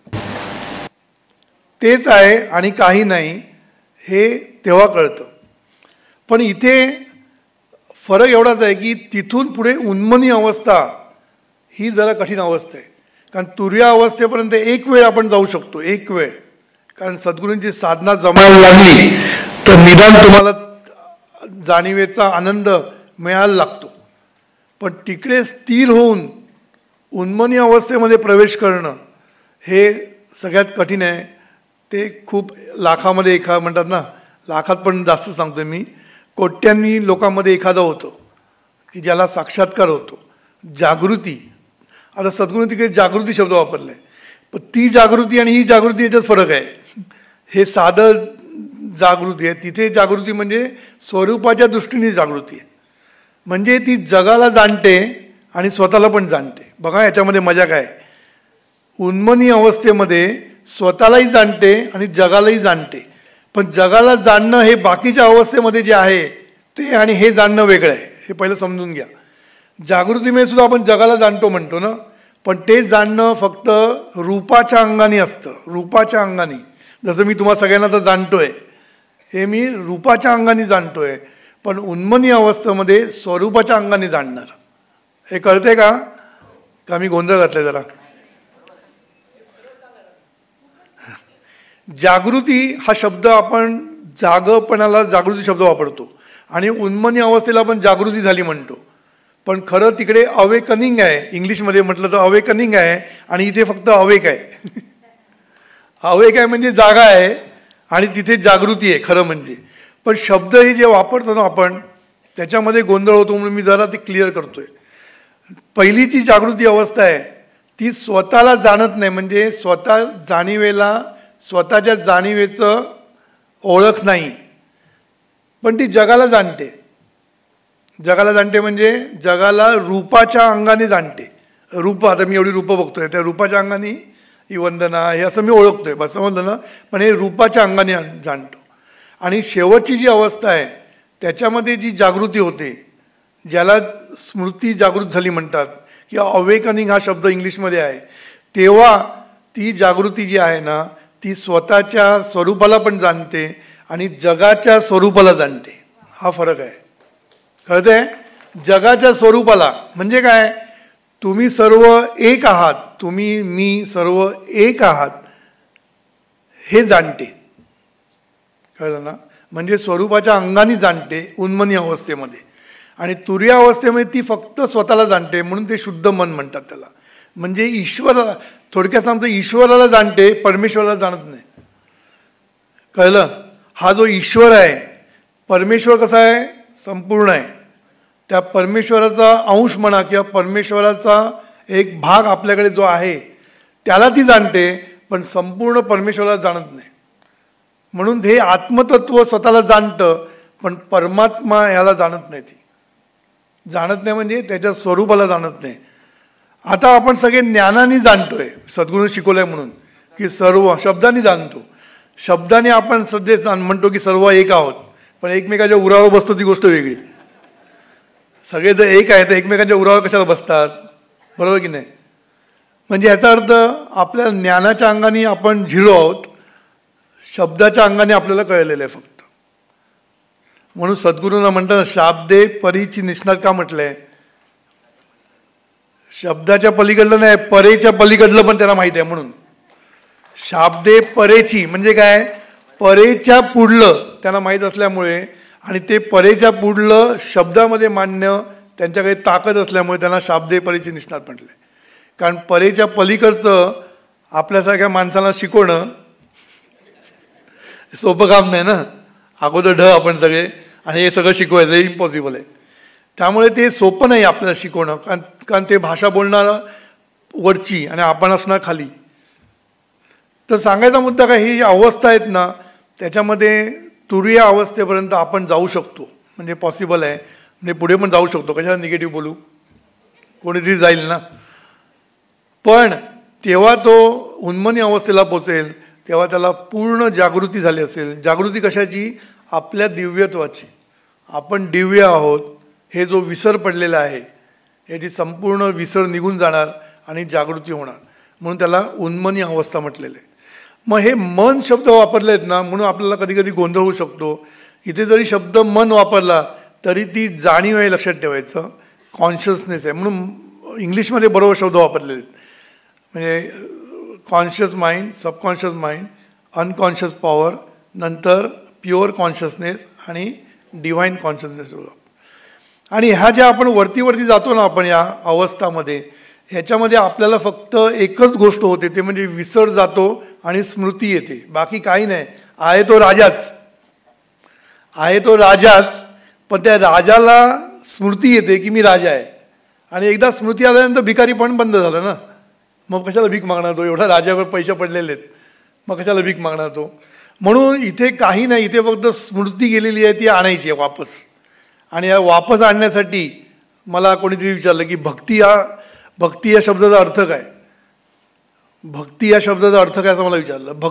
तेच आहे आणि काही नाही, हे तेव्हा कळतं. पण इथे फरक एवढाच आहे की तिथून पुढे उन्मनी अवस्था ही जरा कठीण अवस्था आहे. कारण तुर्य अवस्थेपर्यंत एक वेळ आपण जाऊ शकतो, एक वेळ. कारण सद्गुरूंची साधना जमायला लागली तर निदान तुम्हाला जाणीवेचा आनंद मिळायला लागतो. पण तिकडे स्थिर होऊन उन्मनी अवस्थेमध्ये प्रवेश करणं हे सगळ्यात कठीण आहे. ते खूप लाखामध्ये म्हणतात ना, लाखात पण जास्त सांगतो मी, कोट्यांनी लोकांमध्ये एखादा होतो की ज्याला साक्षात्कार होतो, जागृती. आता सद्गुरू तिकडे जागृती शब्द वापरला आहे, पण ती जागृती आणि ही जागृती याच्यात फरक आहे. हे साधं जागृती आहे, तिथे जागृती म्हणजे स्वरूपाच्या दृष्टीने जागृती आहे. म्हणजे ती जगाला जाणते आणि स्वतःला पण जाणते. बघा याच्यामध्ये मजा काय. उन्मनी अवस्थेमध्ये स्वतःलाही जाणते आणि जगालाही जाणते. पण जगाला जाणणं हे बाकीच्या अवस्थेमध्ये जे आहे ते आणि हे जाणणं वेगळं आहे, हे पहिलं समजून घ्या. जागृतीमध्ये सुद्धा आपण जगाला जाणतो म्हणतो ना, पण ते जाणणं फक्त रूपाच्या अंगाने असतं, रूपाच्या अंगाने. जसं मी तुम्हाला सगळ्यांना तर जाणतोय, हे मी रूपाच्या अंगाने जाणतोय. पण उन्मनी अवस्थेमध्ये स्वरूपाच्या अंगाने जाणणार. हे कळते का? का मी गोंधळ घातलाय जरा? जागृती हा शब्द आपण जागपणाला जागृती शब्द वापरतो आणि उन्मनी अवस्थेला आपण जागृती झाली म्हणतो. पण खरं तिकडे अवेकनिंग आहे. इंग्लिशमध्ये म्हटलं तर अवेकनिंग आहे आणि इथे फक्त अवेक आहे. अवेक आहे म्हणजे जागा आहे आणि तिथे जागृती आहे खरं म्हणजे. पण शब्द हे जे वापरतो ना आपण त्याच्यामध्ये गोंधळ होतो, म्हणून मी जरा ते क्लिअर करतोय. पहिली जी जागृती अवस्था आहे ती स्वतःला जाणत नाही म्हणजे स्वतः जाणीवेला स्वतःच्या जाणीवेचं ओळख नाही, पण ती जगाला जाणते. जगाला जाणते म्हणजे जगाला रूपाच्या अंगाने जाणते. रूप, आता मी एवढी रूपं बघतोय त्या रूपाच्या अंगाने ही वंदना हे असं मी ओळखतोय, बस समजलं ना. पण हे रूपाच्या अंगाने जाणतो. आणि शेवटची जी अवस्था आहे त्याच्यामध्ये जी जागृती होते, ज्याला स्मृती जागृत झाली म्हणतात किंवा अवेकनिंग हा शब्द इंग्लिशमध्ये आहे, तेव्हा ती जागृती जी आहे ना ती स्वतःच्या स्वरूपाला पण जाणते आणि जगाच्या स्वरूपाला जाणते. हा फरक आहे, कळतंय? जगाच्या स्वरूपाला, म्हणजे काय, तुम्ही सर्व एक आहात, तुम्ही मी सर्व एक आहात हे जाणते. कळलं ना? म्हणजे स्वरूपाच्या अंगाने जाणते उन्मनी अवस्थेमध्ये. आणि तुरीय अवस्थेमध्ये ती फक्त स्वतःला जाणते, म्हणून ते शुद्ध मन म्हणतात त्याला. म्हणजे ईश्वराला, थोडक्यात सांगतो, ईश्वराला जाणते, परमेश्वराला जाणत नाही. कळलं? हा जो ईश्वर आहे, परमेश्वर कसा आहे, संपूर्ण आहे. त्या परमेश्वराचा अंश म्हणा किंवा परमेश्वराचा एक भाग आपल्याकडे जो आहे त्याला ती जाणते, पण संपूर्ण परमेश्वराला जाणत नाही. म्हणून हे आत्मतत्व स्वतःला जाणतं, पण परमात्मा याला जाणत नाही. ती जाणत नाही म्हणजे त्याच्या स्वरूपाला जाणत नाही. आता आपण सगळे ज्ञानाने जाणतोय, सद्गुरूने शिकवलंय म्हणून, की सर्व शब्दाने जाणतो. शब्दाने आपण सध्या म्हणतो की सर्व एक आहोत, पण एकमेकाच्या उरावर बसतो ती गोष्ट वेगळी. सगळे जर एक आहे तर एकमेकांच्या उरावर कशाला बसतात, बरोबर की नाही? म्हणजे याचा अर्थ आपल्या ज्ञानाच्या अंगाने आपण झिरो आहोत, शब्दाच्या अंगाने आपल्याला कळलेलं आहे फक्त. म्हणून सद्गुरूंना म्हणतात शाब्दे परीची निष्णात का म्हटलंय? शब्दाच्या पलीकडलं नाही, परेच्या पलीकडलं पण त्याला माहिती आहे. म्हणून शाब्दे परेची म्हणजे काय, परेच्या पुढलं त्यांना माहीत असल्यामुळे, आणि ते परेच्या पुढलं शब्दामध्ये मांडणं त्यांच्याकडे ताकद असल्यामुळे त्यांना शाब्दे परेची निष्णात म्हटले. कारण परेच्या पलीकडचं आपल्यासारख्या माणसाला शिकवणं सोपं काम नाही ना. अगोदर आपण सगळे आणि हे सगळं शिकवायचं हे इम्पॉसिबल आहे. त्यामुळे ते सोपं नाही आपल्याला शिकवणं, कारण ते भाषा बोलणारं वरची आणि आपण असणार खाली. तर सांगायचा मुद्दा काय, ही अवस्था आहेत ना, त्याच्यामध्ये तुरीय अवस्थेपर्यंत आपण जाऊ शकतो, म्हणजे पॉसिबल आहे. म्हणजे पुढे पण जाऊ शकतो, कशाला निगेटिव्ह बोलू, कोणीतरी जाईल ना. पण तेव्हा तो उन्मनी अवस्थेला पोचेल तेव्हा त्याला पूर्ण जागृती झाली असेल. जागृती कशाची? आपल्या दिव्यत्वाची. आपण दिव्य आहोत हे जो विसर पडलेला आहे याची संपूर्ण विसर निघून जाणार आणि जागृती होणार, म्हणून त्याला उन्मनी अवस्था म्हटलेलं आहे. मग हे मन शब्द वापरले आहेत ना, म्हणून आपल्याला कधी कधी गोंधळ होऊ शकतो. इथे जरी शब्द मन वापरला तरी ती जाणीव आहे, लक्षात ठेवायचं, कॉन्शियसनेस आहे. म्हणून इंग्लिशमध्ये बरोबर शब्द वापरलेले आहेत. म्हणजे conscious mind, subconscious mind, unconscious power, नंतर प्युअर कॉन्शियसनेस आणि डिव्हाइन कॉन्शियसनेस. आणि ह्या ज्या आपण वरती जातो ना आपण या अवस्थामध्ये, ह्याच्यामध्ये आपल्याला फक्त एकच गोष्ट होते, ते म्हणजे विसर जातो आणि स्मृती येते, बाकी काही नाही. आहे तो राजाच, आहे तो राजाच, पण त्या राजाला स्मृती येते की मी राजा आहे. आणि एकदा स्मृती आल्यानंतर भिकारी पण बंद झालं ना. मग कशाला भीक मागणार तो, एवढा राजावर पैसे पडलेले आहेत, मग कशाला भीक मागणार तो. म्हणून इथे काही नाही, इथे फक्त स्मृती गेलेली आहे ती आणायची आहे वापस. आणि या वापस आणण्यासाठी मला कोणीतरी विचारलं की भक्ती या शब्दाचा अर्थ काय, भक्ती या शब्दाचा अर्थ काय असं मला विचारलं.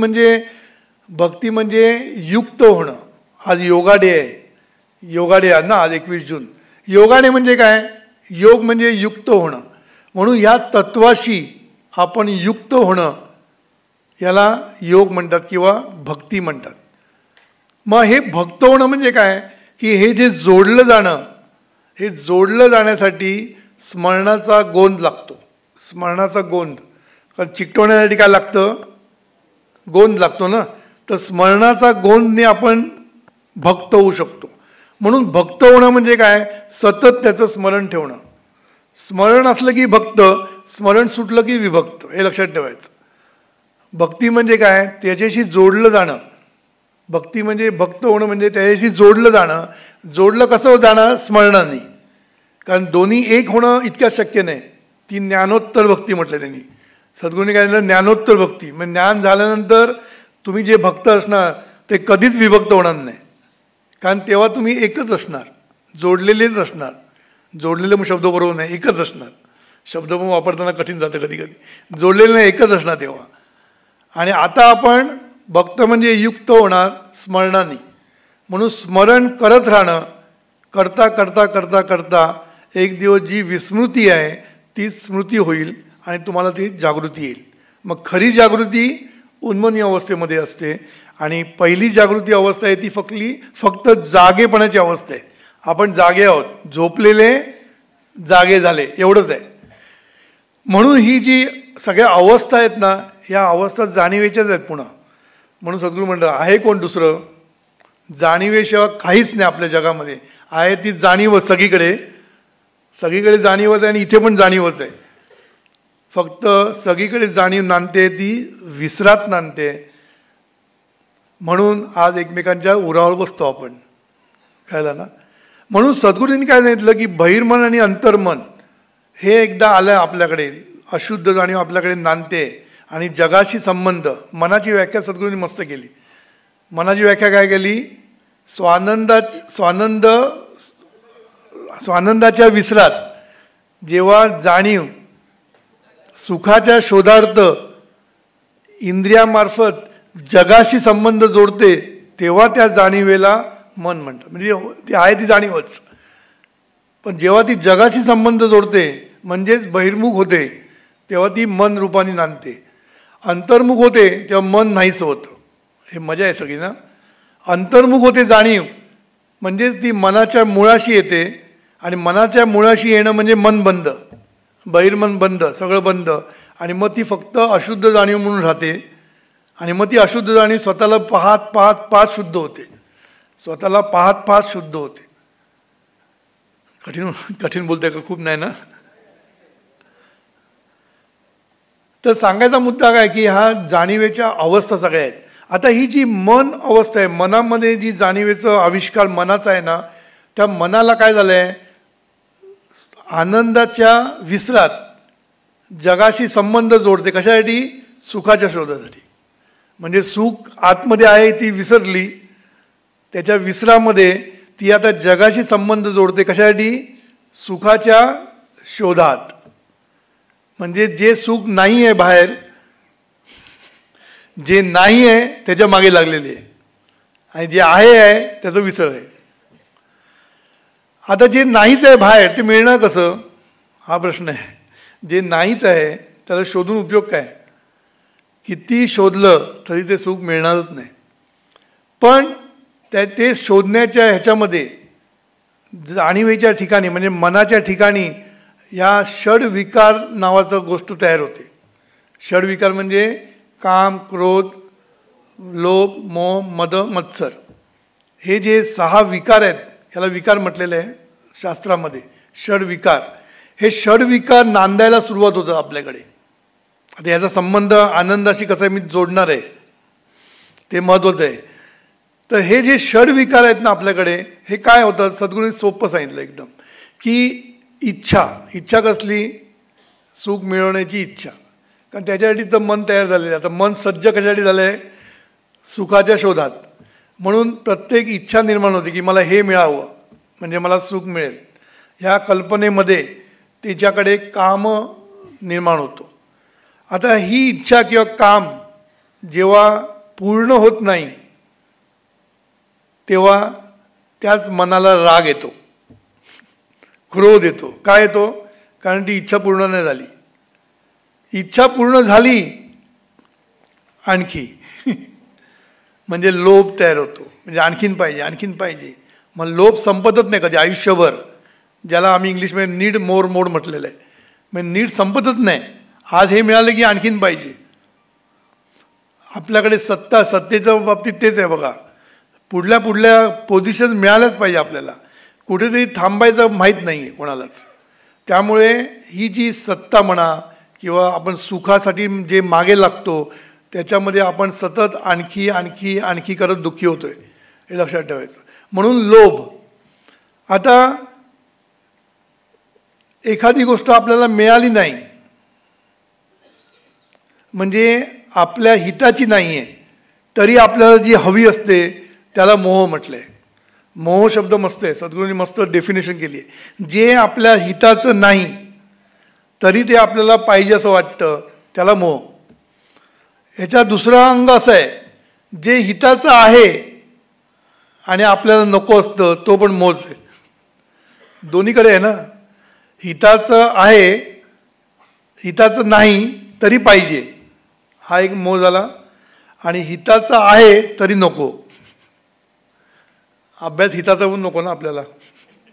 भक्ती म्हणजे युक्त होणं. आज योगा डे आहे, योगा डे आहे ना आज 21 जून. योगा डे म्हणजे काय, योग म्हणजे युक्त होणं. म्हणून ह्या तत्वाशी आपण युक्त होणं याला योग म्हणतात किंवा भक्ती म्हणतात. मग हे भक्त होणं म्हणजे काय की हे जे जोडलं जाणं, हे जोडलं जाण्यासाठी स्मरणाचा गोंद लागतो. स्मरणाचा गोंद, कारण चिकटवण्यासाठी काय लागतं, गोंद लागतो ना. तर स्मरणाचा गोंदने आपण भक्त होऊ शकतो. म्हणून भक्त होणं म्हणजे काय, सतत त्याचं स्मरण ठेवणं. स्मरण असलं की भक्त, स्मरण सुटलं की विभक्त, हे लक्षात ठेवायचं. भक्ती म्हणजे काय, त्याच्याशी जोडलं जाणं. भक्ती म्हणजे भक्त होणं म्हणजे त्याच्याशी जोडलं जाणं. जोडलं कसं जाणं, स्मरणाने. कारण दोन्ही एक होणं इतक्या शक्य नाही. ती ज्ञानोत्तर भक्ती म्हटलं त्यांनी. सद्गुरूंनी काय झालं, ज्ञानोत्तर भक्ती. म्हणजे ज्ञान झाल्यानंतर तुम्ही जे भक्त असणार ते कधीच विभक्त होणार नाही. कारण तेव्हा तुम्ही एकच असणार, जोडलेलेच असणार. जोडलेले मग शब्द बरोबर नाही, एकच असणार. शब्द पण वापरताना कठीण जातं कधी कधी. जोडलेलं नाही, एकच असणार तेव्हा. आणि आता आपण भक्त म्हणजे युक्त होणार स्मरणाने. म्हणून स्मरण करत राहणं, करता करता करता करता एक दिवस जी विस्मृती आहे ती स्मृती होईल आणि तुम्हाला ती जागृती येईल. मग खरी जागृती उन्मनी अवस्थेमध्ये असते. आणि पहिली जागृती अवस्था आहे ती फक्त जागेपणाची अवस्था आहे. आपण जागे आहोत, झोपलेले जागे झाले, एवढंच आहे. म्हणून ही जी सगळ्या अवस्था आहेत ना, या अवस्था जाणीवेच्याच आहेत पुन्हा. म्हणून सद्गुरू म्हणतात आहे कोण दुसरं, जाणीवेशिवाय काहीच नाही आपल्या जगामध्ये. आहे ती जाणीवच, सगळीकडे सगळीकडे जाणीवच आहे आणि इथे पण जाणीवच आहे. फक्त सगळीकडे जाणीव नांदते ती विसरात नांदते. म्हणून आज एकमेकांच्या उरावर बसतो आपण, कळलं ना. म्हणून सद्गुरूंनी काय सांगितलं की बहिर्मन आणि अंतर्मन हे एकदा आलं आपल्याकडे, अशुद्ध जाणीव आपल्याकडे नांदते आणि जगाशी संबंध. मनाची व्याख्या सद्गुरूंनी मस्त केली. मनाची व्याख्या काय केली, स्वानंदाच्या विसरात जेव्हा जाणीव सुखाच्या शोधार्थ इंद्रियामार्फत जगाशी संबंध जोडते, तेव्हा त्या जाणीवेला मन म्हणतात. म्हणजे ती आहे ती जाणीवच, पण जेव्हा ती जगाशी संबंध जोडते म्हणजेच बहिर्मुख होते, तेव्हा ती मन रूपाने नांदते. अंतर्मुख होते तेव्हा मन नाहीच होतं. हे मजा आहे सगळी ना. अंतर्मुख होते जाणीव म्हणजेच ती मनाच्या मुळाशी येते, आणि मनाच्या मुळाशी येणं म्हणजे मन बंद, बहिर्मन बंद, सगळं बंद. आणि मग ती फक्त अशुद्ध जाणीव म्हणून राहते. आणि मग ती अशुद्ध जाणीव स्वतःला पाहत पाहत पाहत शुद्ध होते, स्वतःला पाहत पाहत शुद्ध होते. कठीण बोलते का, खूप नाही ना. तर सांगायचा मुद्दा काय की ह्या जाणीवेच्या अवस्था सगळ्या आहेत. आता ही जी मन अवस्था आहे, मनामध्ये जी जाणीवेचं आविष्कार मनाचा आहे ना, त्या मनाला काय झालं आहे, आनंदाच्या विसरात जगाशी संबंध जोडते. कशासाठी, सुखाच्या शोधासाठी. म्हणजे सुख आतमध्ये आहे ती विसरली, त्याच्या विसरामध्ये ती आता जगाशी संबंध जोडते. कशासाठी, सुखाच्या शोधात. म्हणजे जे सुख नाही आहे बाहेर, जे नाही आहे त्याच्या मागे लागलेली आहे, आणि जे आहे त्याचं विसर आहे. आता जे नाहीच आहे बाहेर ते मिळणार कसं, हा प्रश्न आहे. जे नाहीच आहे त्याला शोधून उपयोग काय, किती शोधलं तरी ते सुख मिळणारच नाही. पण ते शोधण्याच्या ह्याच्यामध्ये जाणीवेच्या ठिकाणी म्हणजे मनाच्या ठिकाणी या षडविकार नावाचं गोष्ट तयार होते. षडविकार म्हणजे काम, क्रोध, लोभ, मोह, मद, मत्सर. हे जे 6 विकार आहेत, याला विकार म्हटलेलं आहे शास्त्रामध्ये, षडविकार. हे षडविकार नांदायला सुरुवात होतं आपल्याकडे. आता याचा संबंध आनंदाशी कसा मी जोडणार आहे, ते महत्त्वाचं आहे. तर हे जे षडविकार आहेत ना आपल्याकडे, हे काय होतं, सद्गुरूंनी सोपं सांगितलं एकदम, की इच्छा कसली, सुख मिळवण्याची इच्छा. कारण त्याच्यासाठी तर मन तयार झालेलं आहे. आता मन सज्ज कशासाठी झालं आहे, सुखाच्या शोधात. म्हणून प्रत्येक इच्छा निर्माण होते की मला हे मिळावं म्हणजे मला सुख मिळेल. ह्या कल्पनेमध्ये त्याच्याकडे काम निर्माण होतो. आता ही इच्छा किंवा काम जेव्हा पूर्ण होत नाही, तेव्हा त्याच मनाला राग येतो, क्रोध येतो. काय येतो, कारण ती इच्छा पूर्ण नाही झाली. इच्छा पूर्ण झाली आणखी म्हणजे लोभ तयार होतो, म्हणजे आणखीन पाहिजे, आणखीन पाहिजे. मग लोभ संपतच नाही कधी आयुष्यभर, ज्याला आम्ही इंग्लिशमध्ये नीड मोर मोड म्हटलेलं आहे. म्हणजे नीड संपतच नाही. आज हे मिळालं की आणखीन पाहिजे. आपल्याकडे सत्तेच्या बाबतीत तेच आहे बघा. पुढल्या पोझिशन मिळाल्याच पाहिजे आपल्याला, कुठेतरी थांबायचं माहीत नाही आहे कोणालाच. त्यामुळे ही जी सत्ता म्हणा किंवा आपण सुखासाठी जे मागे लागतो, त्याच्यामध्ये आपण सतत आणखी आणखी आणखी करत दुःखी होतोय, हे लक्षात ठेवायचं. म्हणून लोभ. आता एखादी गोष्ट आपल्याला मिळाली नाही म्हणजे आपल्या हिताची नाही आहे, तरी आपल्याला जी हवी असते त्याला मोह म्हटलं आहे. मोह शब्द मस्त आहे, सद्गुरूंनी मस्त डेफिनेशन केली आहे. जे आपल्या हिताचं नाही तरी ते आपल्याला पाहिजे असं वाटतं, त्याला मोह. ह्याचा दुसरा अंग असं आहे, जे हिताचं आहे आणि आपल्याला नको असतं, तो पण मोहच आहे. दोन्हीकडे आहे ना. हिताचं आहे, हिताचं नाही तरी पाहिजे, हा एक मोह झाला. आणि हिताचं आहे तरी नको. अभ्यास हिताचा होऊन नको ना आपल्याला.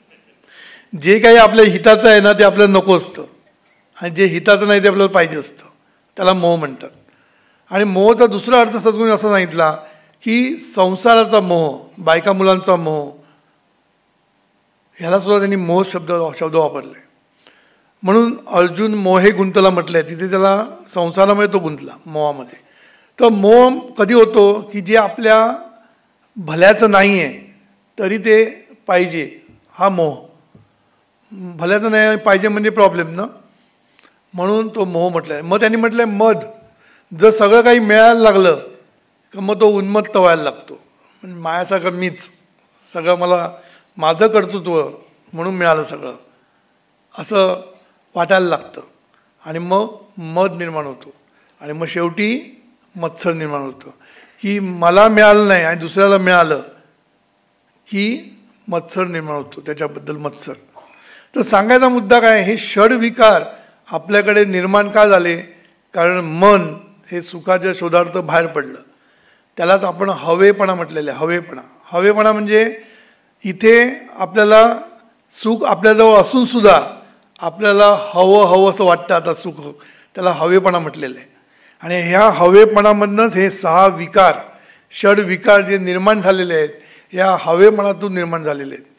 जे काही आपल्या हिताचं आहे ना ते आपल्याला नको असतं आणि जे हिताचं नाही ते आपल्याला पाहिजे असतं, त्याला मोह म्हणतात. आणि मोहचा दुसरा अर्थ सद्गुरूंनी असा सांगितला की संसाराचा मोह, बायका मुलांचा मोह, ह्याला सुद्धा त्यांनी मोह शब्द वापरले. म्हणून अर्जुन मोहे गुंतला म्हटलंय, तिथे त्याला संसारामध्ये तो गुंतला मोहामध्ये. तर मोह कधी होतो की जे आपल्या भल्याचं नाही आहे तरी ते पाहिजे, हा मोह. भल्याचं नाही पाहिजे म्हणजे प्रॉब्लेम ना, म्हणून तो मोह म्हटला आहे. मग त्यांनी म्हटलं आहे मद, जर सगळं काही मिळायला लागलं तर मग तो उन्मत्त व्हायला लागतो. म्हणजे मायासारखं मीच, सगळं मला माझं कर्तृत्व म्हणून मिळालं सगळं असं वाटायला लागतं आणि मग मद निर्माण होतो. आणि मग शेवटी मत्सर निर्माण होतं की मला मिळालं नाही आणि दुसऱ्याला मिळालं की मत्सर निर्माण होतो, त्याच्याबद्दल मत्सर. तर सांगायचा मुद्दा काय, हे षडविकार आपल्याकडे निर्माण का झाले? कारण मन हे सुखाच्या शोधार्थ बाहेर पडलं. त्यालाच आपण हवेपणा म्हटलेलं आहे. हवेपणा म्हणजे इथे आपल्याला सुख आपल्याजवळ असून सुद्धा आपल्याला हवं असं वाटतं आता सुख, त्याला हवेपणा म्हटलेलं आहे. आणि ह्या हवेपणामधनंच हे 6 विकार, षडविकार जे निर्माण झालेले आहेत या हवेपणातून निर्माण झालेले आहेत.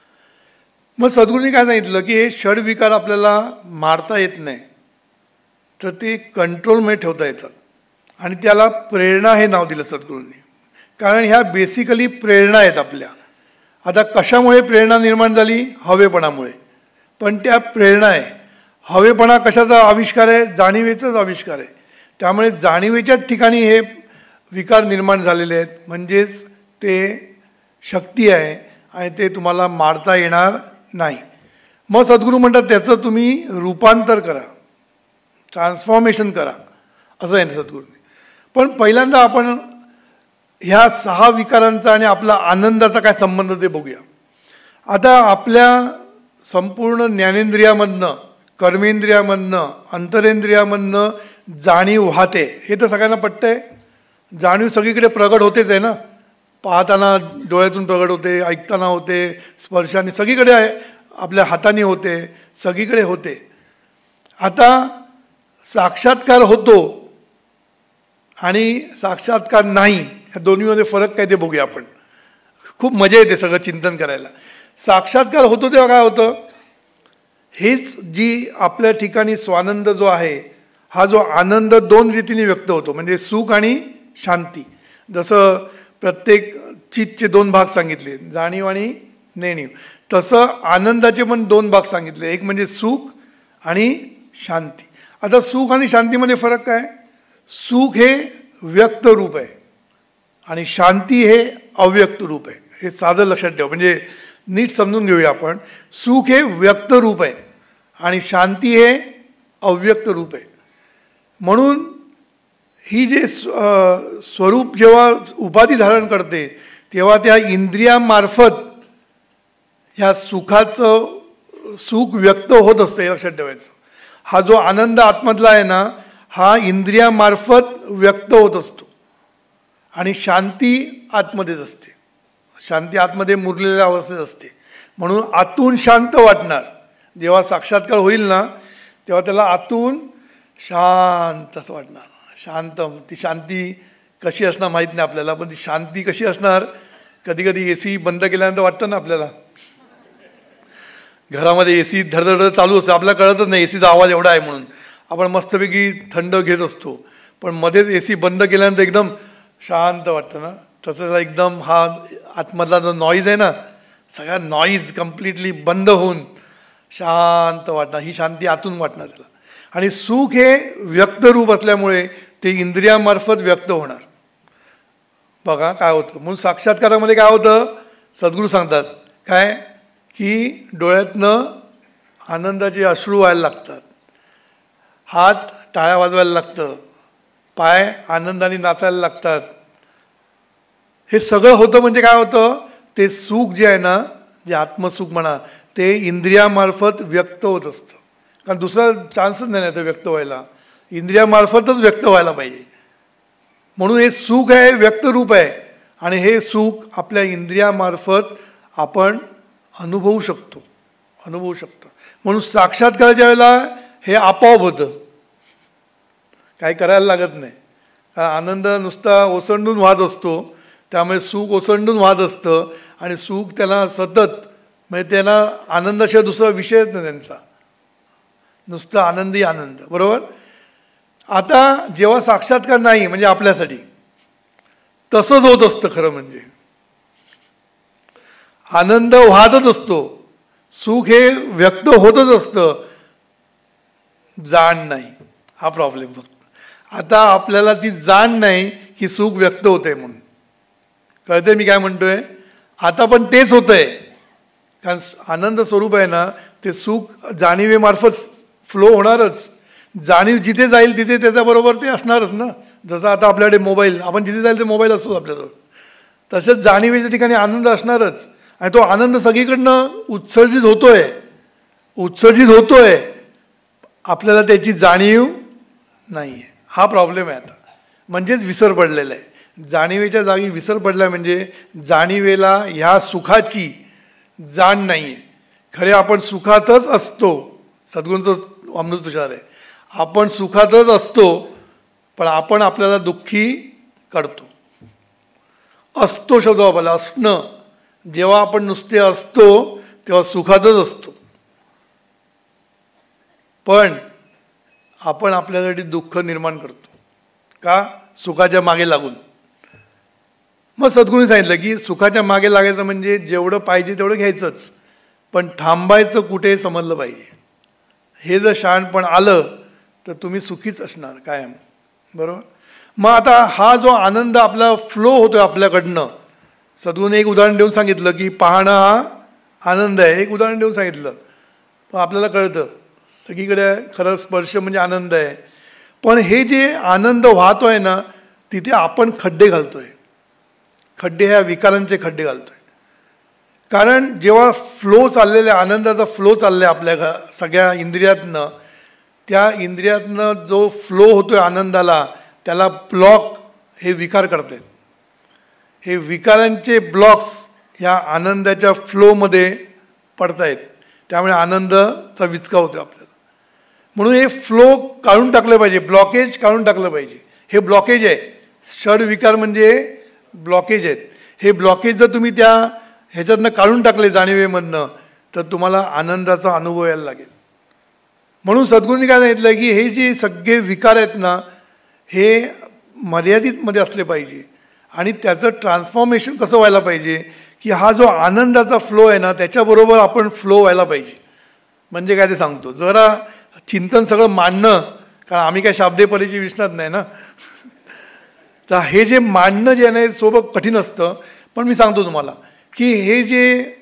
मग सद्गुरूंनी काय सांगितलं की हे षडविकार आपल्याला मारता येत नाही, तर ते कंट्रोलमध्ये ठेवता येतात. आणि त्याला प्रेरणा हे नाव दिलं सद्गुरूंनी. कारण ह्या बेसिकली प्रेरणा आहेत आपल्या. आता कशामुळे प्रेरणा निर्माण झाली? हवेपणामुळे. पण त्या प्रेरणा आहे. हवेपणा कशाचा आविष्कार आहे? जाणीवेचाच आविष्कार आहे. त्यामुळे जाणीवेच्याच ठिकाणी हे विकार निर्माण झालेले आहेत. म्हणजेच ते शक्ती आहे आणि ते तुम्हाला मारता येणार नाही. मग सद्गुरू म्हणतात त्याचं तुम्ही रूपांतर करा, ट्रान्सफॉर्मेशन करा, असं आहे सद्गुरूंनी. पण पहिल्यांदा आपण ह्या 6 विकारांचा आणि आपला आनंदाचा काय संबंध ते बघूया. आता आपल्या संपूर्ण ज्ञानेंद्रियामधनं, कर्मेंद्रियामधनं, अंतरेंद्रियामधनं जाणीव वाहते, हे तर सगळ्यांना पटतंय. जाणीव सगळीकडे प्रगट होतेच आहे ना. पाहताना डोळ्यातून प्रगट होते, ऐकताना होते, स्पर्शाने सगळीकडे आहे, आपल्या हाताने होते, सगळीकडे होते. आता साक्षात्कार होतो आणि साक्षात्कार नाही, ह्या दोन्हीमध्ये फरक काय ते बघूया आपण. खूप मजा येते सगळं चिंतन करायला. साक्षात्कार होतो तेव्हा काय होतं, हेच जी आपल्या ठिकाणी स्वानंद जो आहे, हा जो आनंद 2 रीतीने व्यक्त होतो, म्हणजे सुख आणि शांती. जसं प्रत्येक चित्तचे 2 भाग सांगितले, जाणीव आणि नेणीव, तसं आनंदाचे पण 2 भाग सांगितले, एक म्हणजे सुख आणि शांती. आता सुख आणि शांतीमध्ये फरक काय? सुख हे व्यक्त रूप आहे आणि शांती हे अव्यक्त रूप आहे. हे साधं लक्षात ठेवा, म्हणजे नीट समजून घेऊया आपण. सुख हे व्यक्त रूप आहे आणि शांती हे अव्यक्त रूप आहे. म्हणून ही जे स्वरूप जेव्हा उपाधी धारण करते तेव्हा त्या इंद्रियामार्फत ह्या सुखाचं सुख व्यक्त होत असतं, हे लक्षात ठेवायचं. हा जो आनंद आतमधला आहे ना, हा इंद्रियामार्फत व्यक्त होत असतो आणि शांती आतमध्येच असते. शांती आतमध्ये मुरलेल्या अवस्थेत असते. म्हणून आतून शांत वाटणार. जेव्हा साक्षात्कार होईल ना तेव्हा त्याला आतून शांत असं वाटणार. शांतम, ती शांती कशी असणार माहीत नाही आपल्याला, पण ती शांती कशी असणार, कधी कधी AC बंद केल्यानंतर वाटतं ना आपल्याला. घरामध्ये AC धडधड चालू असतं, आपल्याला कळतच नाही ACचा आवाज एवढा आहे म्हणून. आपण मस्तपैकी थंड घेत असतो, पण मध्येच AC बंद केल्यानंतर एकदम शांत वाटतं ना. तसं एकदम हा आतमधला जो नॉईज आहे ना, सगळा नॉईज कम्प्लिटली बंद होऊन शांत वाटणार. ही शांती आतून वाटणार त्याला. आणि सुख हे व्यक्त रूप असल्यामुळे ते इंद्रियामार्फत व्यक्त होणार. बघा काय होतं. म्हणून साक्षात्कारामध्ये काय होतं, सद्गुरू सांगतात काय की डोळ्यातनं आनंदाचे अश्रू व्हायला लागतात, हात टाळ्या वाजवायला लागतं, पाय आनंदाने नाचायला लागतात. हे सगळं होतं म्हणजे काय होतं, ते सुख जे आहे ना, जे आत्मसुख म्हणा, ते इंद्रियामार्फत व्यक्त होत असतं. कारण दुसरा चान्सच नाही ते व्यक्त व्हायला, इंद्रियामार्फतच व्यक्त व्हायला पाहिजे. म्हणून हे सुख आहे, व्यक्त रूप आहे आणि हे सुख आपल्या इंद्रियामार्फत आपण अनुभवू शकतो. अनुभवू शकतो. म्हणून साक्षात्काराच्या वेळेला हे आपोआप होतं, काही करायला लागत नाही. कारण आनंद नुसता ओसंडून वाहत असतो, त्यामुळे सुख ओसंडून वाहत असतं आणि सुख त्याला सतत, म्हणजे त्यांना आनंदाशिवाय दुसरा विषयच नाही त्यांचा, नुसता आनंदी आनंद. बरोबर. आता जेव्हा साक्षात्कार नाही म्हणजे आपल्यासाठी तसंच होत असतं. खरं म्हणजे आनंद वाहतच असतो, सुख हे व्यक्त होतच असतं, जाण नाही. हा प्रॉब्लेम फक्त. आता आपल्याला ती जाण नाही की सुख व्यक्त होतंय म्हणून. कळते मी काय म्हणतोय. आता पण तेच होतंय, कारण आनंद स्वरूप आहे ना, ते सुख जाणीवेमार्फत फ्लो होणारच. जाणीव जिथे जाईल तिथे त्याच्याबरोबर ते असणारच ना. जसं आता आपल्याकडे मोबाईल, आपण जिथे जाईल ते मोबाईल असतो आपल्याजवळ, तसंच जाणीवेच्या ठिकाणी आनंद असणारच. आणि तो आनंद सगळीकडनं उत्सर्जित होतोय, आपल्याला त्याची जाणीव नाही आहे. हा प्रॉब्लेम आहे आता. म्हणजेच विसर पडलेला आहे. जाणीवेच्या जागी विसर पडला म्हणजे जाणीवेला ह्या सुखाची जाण नाही आहे. खरे आपण सुखातच असतो. सद्गुरूंचं अमृतोच्चार आहे, आपण सुखातच असतो, पण आपण आपल्याला दुःखी करतो. असतो शब्द वापरला, असणं. जेव्हा आपण नुसते असतो तेव्हा सुखातच असतो, पण आपण आपल्यासाठी दुःख निर्माण करतो. का? सुखाच्या मागे लागून. मग सद्गुरूंनी सांगितलं की सुखाच्या मागे लागायचं म्हणजे जेवढं पाहिजे तेवढं घ्यायचंच, पण थांबायचं कुठे समजलं पाहिजे. हे जर शहाणपण आलं तर तुम्ही सुखीच असणार कायम. बरोबर. मग आता हा जो आनंद आपला फ्लो होतोय आपल्याकडनं, सद्गुरूने एक उदाहरण देऊन सांगितलं की पाहणं हा आनंद आहे. एक उदाहरण देऊन सांगितलं, पण आपल्याला कळतं सगळीकडे खरं स्पर्श म्हणजे आनंद आहे. पण हे जे आनंद वाहतोय ना, तिथे आपण खड्डे घालतोय. खड्डे ह्या विकारांचे खड्डे घालतोय. कारण जेव्हा फ्लो चाललेला, आनंदाचा फ्लो चाललाय आपल्या सगळ्या इंद्रियातनं, त्या इंद्रियातनं जो फ्लो होतोय आनंदाला, त्याला ब्लॉक हे विकार करतायत. हे विकारांचे ब्लॉक्स ह्या आनंदाच्या फ्लोमध्ये पडतायत, त्यामुळे आनंदाचा विचका होतो आपल्याला. म्हणून हे फ्लो काढून टाकलं पाहिजे, ब्लॉकेज काढून टाकलं पाहिजे. हे ब्लॉकेज आहे. षड विकार म्हणजे ब्लॉकेज आहेत. हे ब्लॉकेज जर तुम्ही त्या ह्याच्यातनं काढून टाकले जाणीवेमधनं, तर तुम्हाला आनंदाचा अनुभव यायला लागेल. म्हणून सद्गुरूंनी काय सांगितलं की हे जे सगळे विकार आहेत ना, हे मर्यादितमध्ये असले पाहिजे. आणि त्याचं ट्रान्सफॉर्मेशन कसं व्हायला पाहिजे की हा जो आनंदाचा फ्लो आहे ना, त्याच्याबरोबर आपण फ्लो व्हायला पाहिजे. म्हणजे काय ते सांगतो. जरा चिंतन सगळं मांडणं, कारण आम्ही काय शाब्दे परिचय विसरत नाही ना, तर हे जे मांडणं जे आहे ना, सोबत कठीण असतं. पण मी सांगतो तुम्हाला की हे जे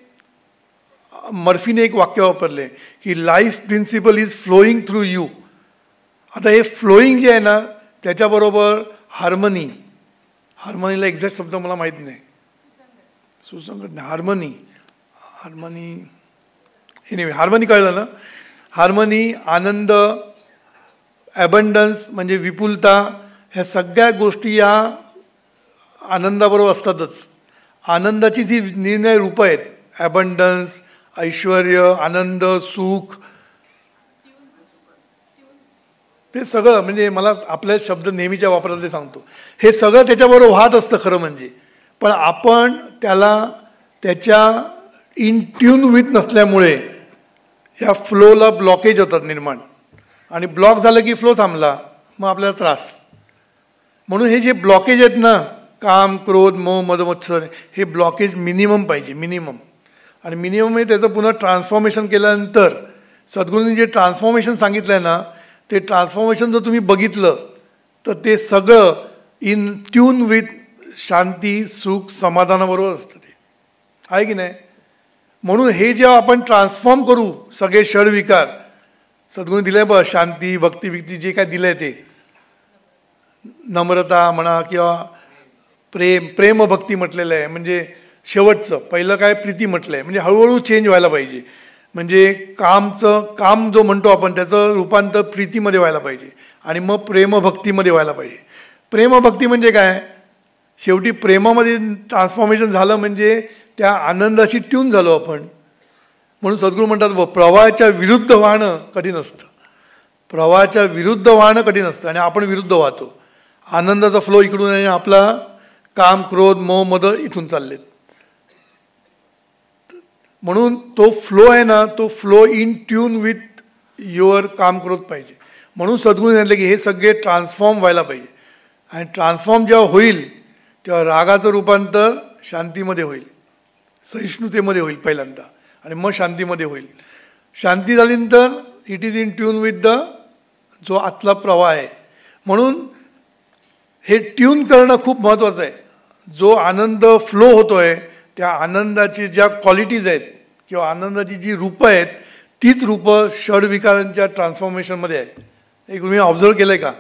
मर्फीने एक वाक्य वापरले की life principle is flowing through you. आता हे फ्लोईंग जे आहे ना, त्याच्याबरोबर हार्मनी, हार्मनीला एक्झॅक्ट शब्द मला माहीत नाही, सुसंगत नाही, हार्मनी एनिवे हार्मनी कळलं ना. हार्मनी, आनंद, ॲबंडन्स म्हणजे विपुलता, ह्या सगळ्या गोष्टी या आनंदाबरोबर असतातच. आनंदाची जी निर्णय रूपं आहेत, ॲबंडन्स, ऐश्वर, आनंद, सुख, ते सगळं म्हणजे मला आपल्या शब्द नेहमीच्या वापरात ते सांगतो, हे सगळं त्याच्याबरोबर वाहत असतं खरं म्हणजे. पण आपण त्याला त्याच्या इन ट्यून विथ नसल्यामुळे ह्या फ्लोला ब्लॉकेज होतात निर्माण. आणि ब्लॉक झालं की फ्लो थांबला, मग आपल्याला त्रास. म्हणून हे जे ब्लॉकेज आहेत ना, काम, क्रोध, मोह, मद, मत्सर, हे ब्लॉकेज मिनिमम पाहिजे, मिनिमम. आणि मिनिमम हे त्याचं पुन्हा ट्रान्सफॉर्मेशन केल्यानंतर, सद्गुरूंनी जे ट्रान्सफॉर्मेशन सांगितलं आहे ना, ते ट्रान्सफॉर्मेशन जर तुम्ही बघितलं तर ते सगळं इन ट्यून विथ शांती, सुख, समाधानाबरोबर असतं. ते आहे की नाही. म्हणून हे जेव्हा आपण ट्रान्सफॉर्म करू सगळे षडविकार, सद्गुरूंनी दिले बघ, शांती, भक्ती, विक्ती, जे काय दिलं आहे ते, नम्रता म्हणा किंवा प्रेम भक्ती म्हटलेलं आहे. म्हणजे शेवटचं पहिलं काय प्रीती म्हटलं आहे. म्हणजे हळूहळू चेंज व्हायला पाहिजे. म्हणजे काम जो म्हणतो आपण, त्याचं रूपांतर प्रीतीमध्ये व्हायला पाहिजे आणि मग प्रेमभक्तीमध्ये व्हायला पाहिजे. प्रेमभक्ती म्हणजे काय, शेवटी प्रेमामध्ये ट्रान्सफॉर्मेशन झालं म्हणजे त्या आनंदाशी ट्यून झालो आपण. म्हणून सद्गुरू म्हणतात प्रवाहाच्या विरुद्ध वाहणं कठीण असतं. प्रवाहाच्या विरुद्ध वाहणं कठीण असतं आणि आपण विरुद्ध वाहतो. आनंदाचा फ्लो इकडून आणि आपला काम, क्रोध, मोह, मद इथून चाललेत. म्हणून तो फ्लो आहे ना, तो flow in tune with your काम, क्रोध पाहिजे. म्हणून सद्गुरू सांगितलं की हे सगळे ट्रान्सफॉर्म व्हायला पाहिजे. आणि ट्रान्सफॉर्म जेव्हा होईल तेव्हा रागाचं रूपांतर शांतीमध्ये होईल, सहिष्णुतेमध्ये होईल पहिल्यांदा, आणि मग शांतीमध्ये होईल. शांती झाल्यानंतर it is in tune with the जो आतला प्रवाह आहे. म्हणून हे ट्यून करणं खूप महत्त्वाचं आहे. जो आनंद फ्लो होतो आहे त्या आनंदाची ज्या क्वालिटीज आहेत किंवा आनंदाची जी रूपं आहेत तीच रूपं षडविकारांच्या ट्रान्सफॉर्मेशनमध्ये आहेत. हे तुम्ही ऑब्झर्व केलं आहे का?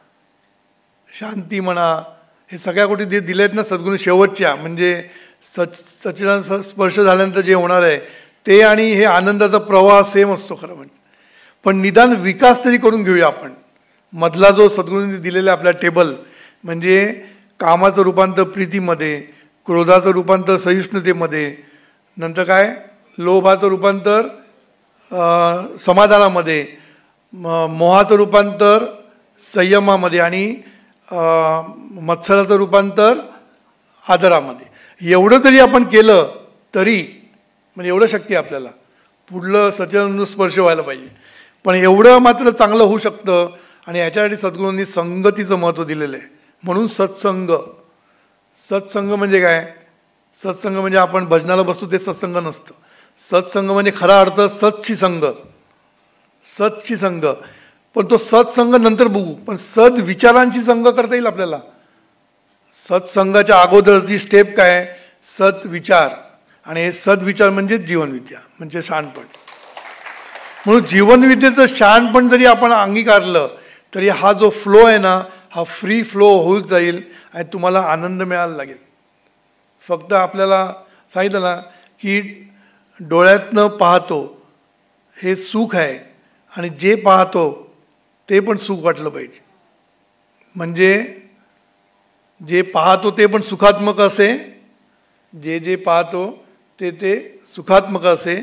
शांती म्हणा, हे सगळ्या गोष्टी जे दिल्या आहेत ना सद्गुरू शेवटच्या, म्हणजे सच्चिदानंद स्पर्श झाल्यानंतर जे होणार आहे ते आणि हे आनंदाचा प्रवाह सेम असतो खरं म्हणजे. पण निदान विकास तरी करून घेऊया आपण. मधला जो सद्गुरूंनी दिलेला आपला टेबल, म्हणजे कामाचं रूपांतर प्रीतीमध्ये, क्रोधाचं रूपांतर सहिष्णुतेमध्ये, नंतर काय लोभाचं रूपांतर समाधानामध्ये, मोहाचं रूपांतर संयमामध्ये आणि मत्सराचं रूपांतर आदरामध्ये. एवढं जरी आपण केलं तरी म्हणजे एवढं शक्य आहे आपल्याला. पुढलं सच्चिदानंद स्पर्श व्हायला पाहिजे. पण एवढं मात्र चांगलं होऊ शकतं आणि याच्यासाठी सद्गुरूंनी संगतीचं महत्त्व दिलेलं आहे. म्हणून सत्संग. सत्संग म्हणजे काय? सत्संग म्हणजे आपण भजनाला बसतो ते सत्संग नसतं. सत्संग म्हणजे खरा अर्थ सच्ची संग, सच्ची संग. पण तो सत्संग नंतर बघू, पण सद्विचारांची संग करता येईल आपल्याला. सत्संगाच्या अगोदरची स्टेप काय? सद्विचार. आणि हे सद्विचार म्हणजे जीवनविद्या, म्हणजे शहाणपण. म्हणून जीवनविद्येचं शहाणपण जरी आपण अंगीकारलं तरी हा जो फ्लो आहे ना हा फ्री फ्लो होत जाईल आणि तुम्हाला आनंद मिळायला लागेल. फक्त आपल्याला सांगितलं ना की डोळ्यातनं पाहतो हे सुख आहे आणि जे पाहतो ते पण सुख वाटलं पाहिजे. म्हणजे जे पाहतो ते पण सुखात्मक असे, जे पाहतो ते सुखात्मक असे.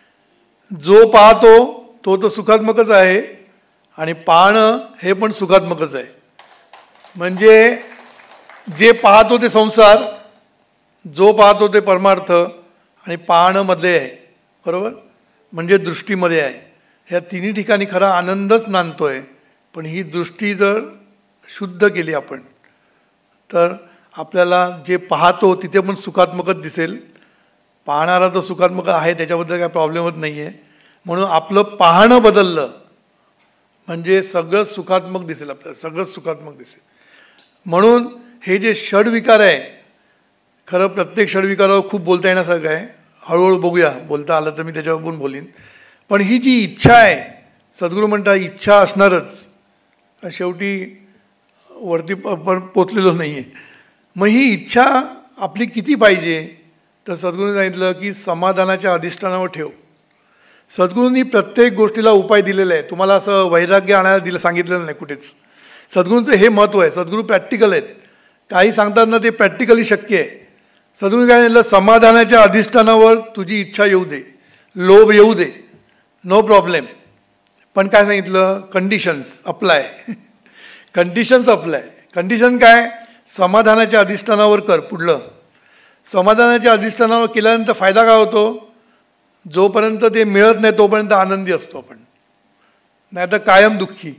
जो पाहतो तो तर सुखात्मकच आहे आणि पाहणं हे पण सुखात्मकच आहे. म्हणजे जे पाहतो ते संसार, जो पाहतो ते परमार्थ आणि पाहणं मध्ये आहे. बरोबर? म्हणजे दृष्टीमध्ये आहे. ह्या तिन्ही ठिकाणी खरा आनंदच नांदतोय. पण ही दृष्टी जर शुद्ध केली आपण तर आपल्याला जे पाहतो तिथे पण सुखात्मकच दिसेल. पाहणारा तर सुखात्मक आहे, त्याच्याबद्दल काय प्रॉब्लेमच नाही आहे. म्हणून आपलं पाहणं बदललं म्हणजे सगळं सुखात्मक दिसेल, आपल्याला सगळं सुखात्मक दिसेल. म्हणून हे जे षडविकार आहे, खरं प्रत्येक षडविकारावर खूप बोलता येण्यासारखं आहे. हळूहळू बघूया, बोलता आलं तर मी त्याच्यावर पण बोलीन. पण ही जी इच्छा आहे, सद्गुरू म्हणतात इच्छा असणारच, शेवटी वरती पोचलेलो नाही आहे. मग ही इच्छा आपली किती पाहिजे? तर सद्गुरूंनी सांगितलं की समाधानाच्या अधिष्ठानावर ठेव. सद्गुरूंनी प्रत्येक गोष्टीला उपाय दिलेला आहे. तुम्हाला असं वैराग्य आणायला सांगितलेलं नाही कुठेच. सद्गुरूंचं हे महत्त्व आहे. सद्गुरू प्रॅक्टिकल आहेत. काही सांगतात ना ते प्रॅक्टिकली शक्य आहे. सद्गुरूंनी काय सांगितलं? समाधानाच्या अधिष्ठानावर तुझी इच्छा येऊ दे, लोभ येऊ दे, नो प्रॉब्लेम. पण काय सांगितलं? Conditions apply. Conditions apply. Condition काय? समाधानाच्या अधिष्ठानावर कर. पुढलं समाधानाच्या अधिष्ठानावर केल्यानंतर फायदा काय होतो? जोपर्यंत ते मिळत नाही तोपर्यंत आनंदी असतो आपण, नाही तर कायम दुःखी.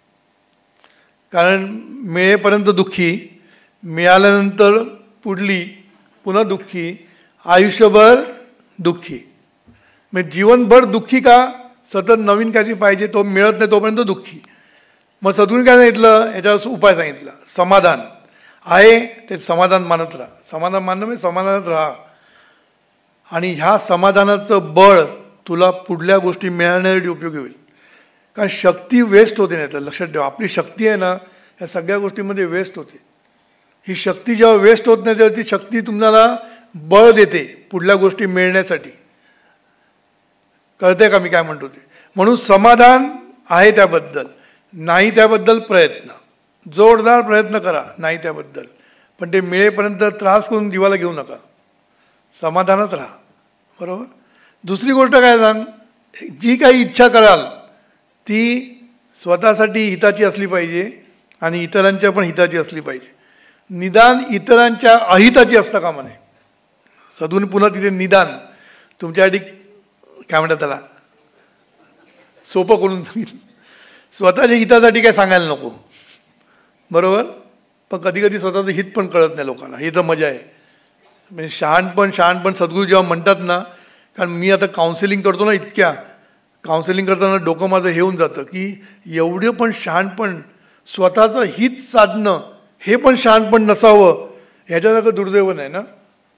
कारण मिळेपर्यंत दुःखी, मिळाल्यानंतर पुन्हा दुःखी, आयुष्यभर दुःखी. मग जीवनभर दुःखी का? सतत नवीन काहीतरी पाहिजे, तो मिळत नाही तोपर्यंत दुःखी. मग सद्गुरूंनी काय सांगितलं? याच्यावर उपाय सांगितला. समाधान आहे ते समाधान मानत राहा. समाधान मानणं म्हणजे समाधानात राहा. आणि ह्या समाधानाचं बळ तुला पुढल्या गोष्टी मिळण्यासाठी उपयोगी होईल. कारण शक्ती वेस्ट होते नाही तर लक्षात ठेवा. आपली शक्ती आहे ना ह्या सगळ्या गोष्टींमध्ये वेस्ट होते. ही शक्ती जेव्हा वेस्ट होत नाही तेव्हा ती शक्ती तुम्हाला बळ देते पुढल्या गोष्टी मिळण्यासाठी. कळते का मी काय म्हणतो ते? म्हणून समाधान आहे त्याबद्दल, नाही त्याबद्दल प्रयत्न, जोरदार प्रयत्न करा नाही त्याबद्दल. पण ते मिळेपर्यंत त्रास करून जीवाला घेऊ नका. समाधानात राहा. बरोबर? दुसरी गोष्ट काय सांग, जी काही इच्छा कराल ती स्वतःसाठी हिताची असली पाहिजे आणि इतरांच्या पण हिताची असली पाहिजे. निदान इतरांच्या अहिताची असता कामा नये. सद्गुरूंनी पुन्हा तिथे निदान तुमच्यासाठी काय म्हणतात त्याला सोपं करून सांगितलं. स्वतःच्या हितासाठी काय सांगायला नको, बरोबर. पण कधी कधी स्वतःचं हित पण कळत नाही लोकांना. ही तर मजा आहे. म्हणजे शहाणपण सद्गुरू जेव्हा म्हणतात ना, कारण मी आता काउन्सिलिंग करतो ना, इतक्या काउन्सिलिंग करताना डोकं माझं हे होऊन जातं की एवढं पण शहाणपण, स्वतःचं हित साधणं हे पण शहाणपण नसावं ह्याच्यासारखं दुर्दैव नाही ना.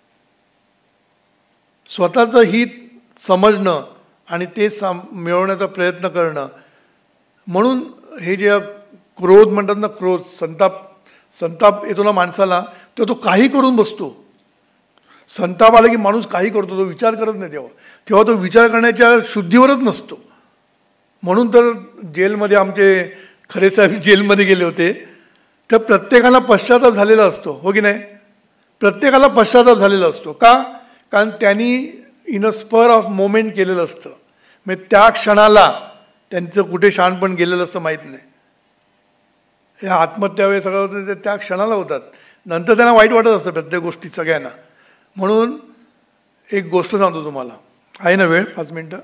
स्वतःचं हित समजणं आणि ते मिळवण्याचा प्रयत्न करणं. म्हणून हे जे क्रोध म्हणतात ना, क्रोध, संताप येतो ना माणसाला, तर तो काही करून बसतो. संताप आला की माणूस काही करतो, तो विचार करत नाही. तेव्हा तो विचार करण्याच्या शुद्धीवरच नसतो. म्हणून तर जेलमध्ये आमचे खरे साहेब जेलमध्ये गेले होते, तर प्रत्येकाला पश्चाताप झालेला असतो, हो की नाही. प्रत्येकाला पश्चाताप झालेला असतो. का? कारण त्यांनी in a spur of moment केलेलं असतं. म्हणजे त्या क्षणाला त्यांचं कुठे शहाणपण गेलेलं असतं माहीत नाही. हे आत्महत्या वेळेस सगळं होतं ते त्या क्षणाला होतात. नंतर त्यांना वाईट वाटत असतं प्रत्येक गोष्टी सगळ्यांना. म्हणून एक गोष्ट सांगतो तुम्हाला, आहे ना वेळ? 5 मिनटं.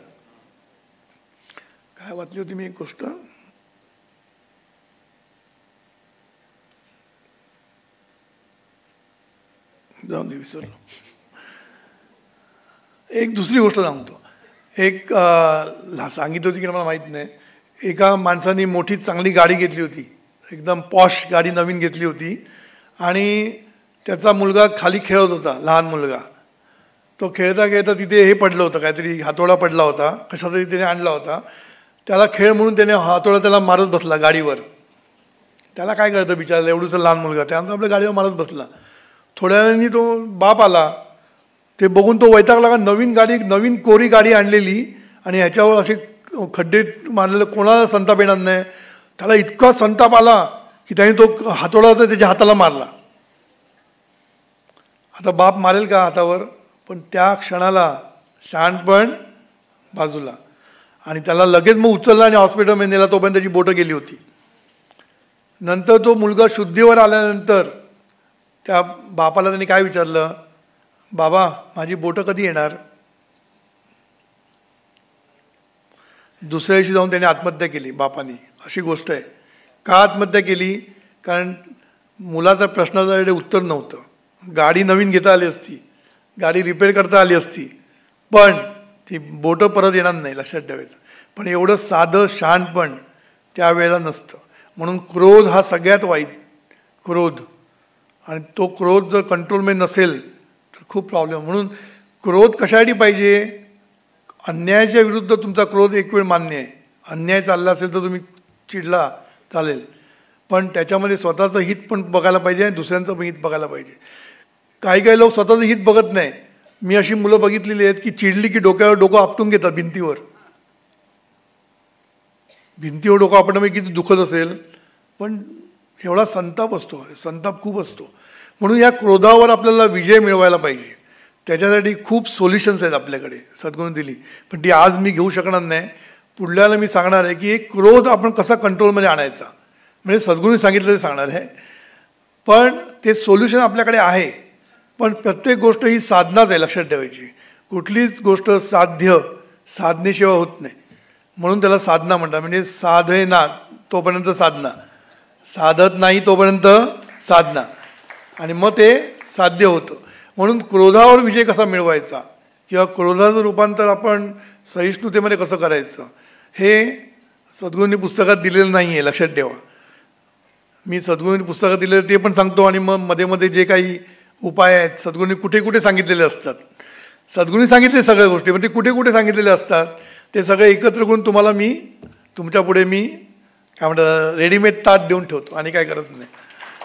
काय वाचली होती मी एक गोष्ट, जाऊन दे विसरलो. एक दुसरी गोष्ट सांगतो. एक सांगितली होती की मला माहीत नाही. एका माणसाने मोठी चांगली गाडी घेतली होती, एकदम पॉश गाडी नवीन घेतली होती, आणि त्याचा मुलगा खाली खेळत होता, लहान मुलगा. तो खेळता खेळता तिथे हे पडलं होतं, काहीतरी हातोडा पडला होता, कशा तरी त्याने आणला होता. त्याला खेळ म्हणून त्याने हातोडा त्याला मारत बसला गाडीवर. त्याला काय कळतं बिचारायला, एवढंसं लहान मुलगा, त्यानंतर आपल्या गाडीवर मारत बसला. थोड्या वेळाने तो बाप आला, ते बघून तो वैतागला का नवीन कोरी गाडी आणलेली आणि ह्याच्यावर असे खड्डे मारलेले, कोणाला संताप येणार नाही. त्याला इतका संताप आला की त्याने तो हातोडा होता त्याच्या हाताला मारला. आता बाप मारेल का हातावर? पण त्या क्षणाला शहाणपण बाजूला, आणि त्याला लगेच मग उचलला आणि हॉस्पिटलमध्ये नेला. तोपर्यंत त्याची बोटं गेली होती. नंतर तो मुलगा शुद्धीवर आल्यानंतर त्या बापाला त्यांनी काय विचारलं, बाबा माझी बोटं कधी येणार? दुसऱ्या दिवशी जाऊन त्याने आत्महत्या केली बापाने. अशी गोष्ट आहे. का आत्महत्या केली? कारण मुलाचा प्रश्नाचं उत्तर नव्हतं. गाडी नवीन घेता आली असती, गाडी रिपेअर करता आली असती, पण ती बोटं परत येणार नाही, लक्षात ठेवायचं. पण एवढं साधं शहाणपण त्यावेळेला नसतं. म्हणून क्रोध हा सगळ्यात वाईट, क्रोध. आणि तो क्रोध जर कंट्रोलमध्ये नसेल तर खूप प्रॉब्लेम. म्हणून क्रोध कशासाठी पाहिजे? अन्यायाच्या विरुद्ध तुमचा क्रोध एक वेळ मान्य आहे. अन्याय चालला असेल तर तुम्ही चिडला चालेल, पण त्याच्यामध्ये स्वतःचं हित पण बघायला पाहिजे आणि दुसऱ्यांचं पण हित बघायला पाहिजे. काही लोक स्वतःचं हित बघत नाही. मी अशी मुलं बघितलेली आहेत की चिडली की डोक्यावर डोकं आपटून घेतात, भिंतीवर डोकं आपटणं म्हणजे किती दुखत असेल, पण एवढा संताप असतो, संताप खूप असतो. म्हणून या क्रोधावर आपल्याला विजय मिळवायला पाहिजे. त्याच्यासाठी खूप सोल्युशन्स आहेत आपल्याकडे, सद्गुरूंनी दिली, पण ती आज मी घेऊ शकणार नाही. पुढल्याला मी सांगणार आहे की एक क्रोध आपण कसा कंट्रोलमध्ये आणायचा, म्हणजे सद्गुरूंनी सांगितलं ते सांगणार आहे. पण ते सोल्युशन आपल्याकडे आहे. पण प्रत्येक गोष्ट ही साधनाच आहे, लक्षात ठेवायची. कुठलीच गोष्ट साधनेशिवाय होत नाही. म्हणून त्याला साधना म्हणतात. म्हणजे साधना तोपर्यंत साधना, साधत नाही तोपर्यंत साधना, आणि मग ते साध्य होतं. म्हणून क्रोधावर विजय कसा मिळवायचा किंवा क्रोधाचं रूपांतर आपण सहिष्णुतेमध्ये कसं करायचं, हे सद्गुरूंनी पुस्तकात दिलेलं नाही आहे, लक्षात ठेवा. मी सद्गुरूंनी पुस्तकात दिलेलं ते पण सांगतो, आणि मग मध्ये मध्ये जे काही उपाय आहेत सद्गुरूंनी कुठे कुठे सांगितलेले असतात. सद्गुरूंनी सांगितले सगळ्या गोष्टी, पण ते कुठे कुठे सांगितलेले असतात ते सगळे एकत्र करून तुम्हाला मी तुमच्या पुढे मी काय म्हणतात रेडीमेड ताट देऊन ठेवतो, आणि काय करत नाही.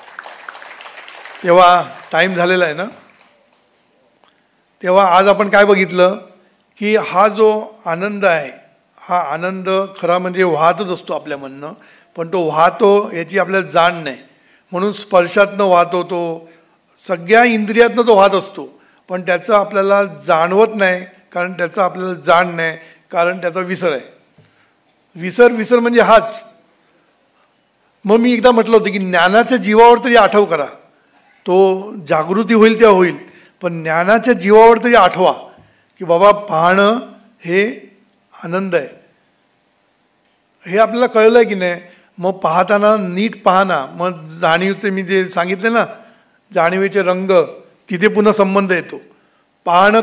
तेव्हा टाईम झालेला आहे ना. तेव्हा आज आपण काय बघितलं की हा जो आनंद आहे, हा आनंद खरा म्हणजे वाहतच असतो आपल्यामधनं, पण तो वाहतो याची आपल्याला जाण नाही. म्हणून स्पर्शातनं वाहतो, तो सगळ्या इंद्रियातनं तो वाहत असतो, पण त्याचं आपल्याला जाणवत नाही, कारण त्याचं आपल्याला जाण नाही, कारण त्याचा विसर आहे. विसर म्हणजे हाच. मग मी एकदा म्हटलं होतं की ज्ञानाच्या जीवावर तरी आठव करा. तो जागृती होईल तेव्हा होईल, पण ज्ञानाच्या जीवावर तरी आठवा की बाबा पाहणं हे आनंद आहे. हे आपल्याला कळलं की नाही. मग पाहताना नीट पाहना. मग जाणीवचे मी जे सांगितले ना, जाणीवेचे रंग, तिथे पुन्हा संबंध येतो. पाहणं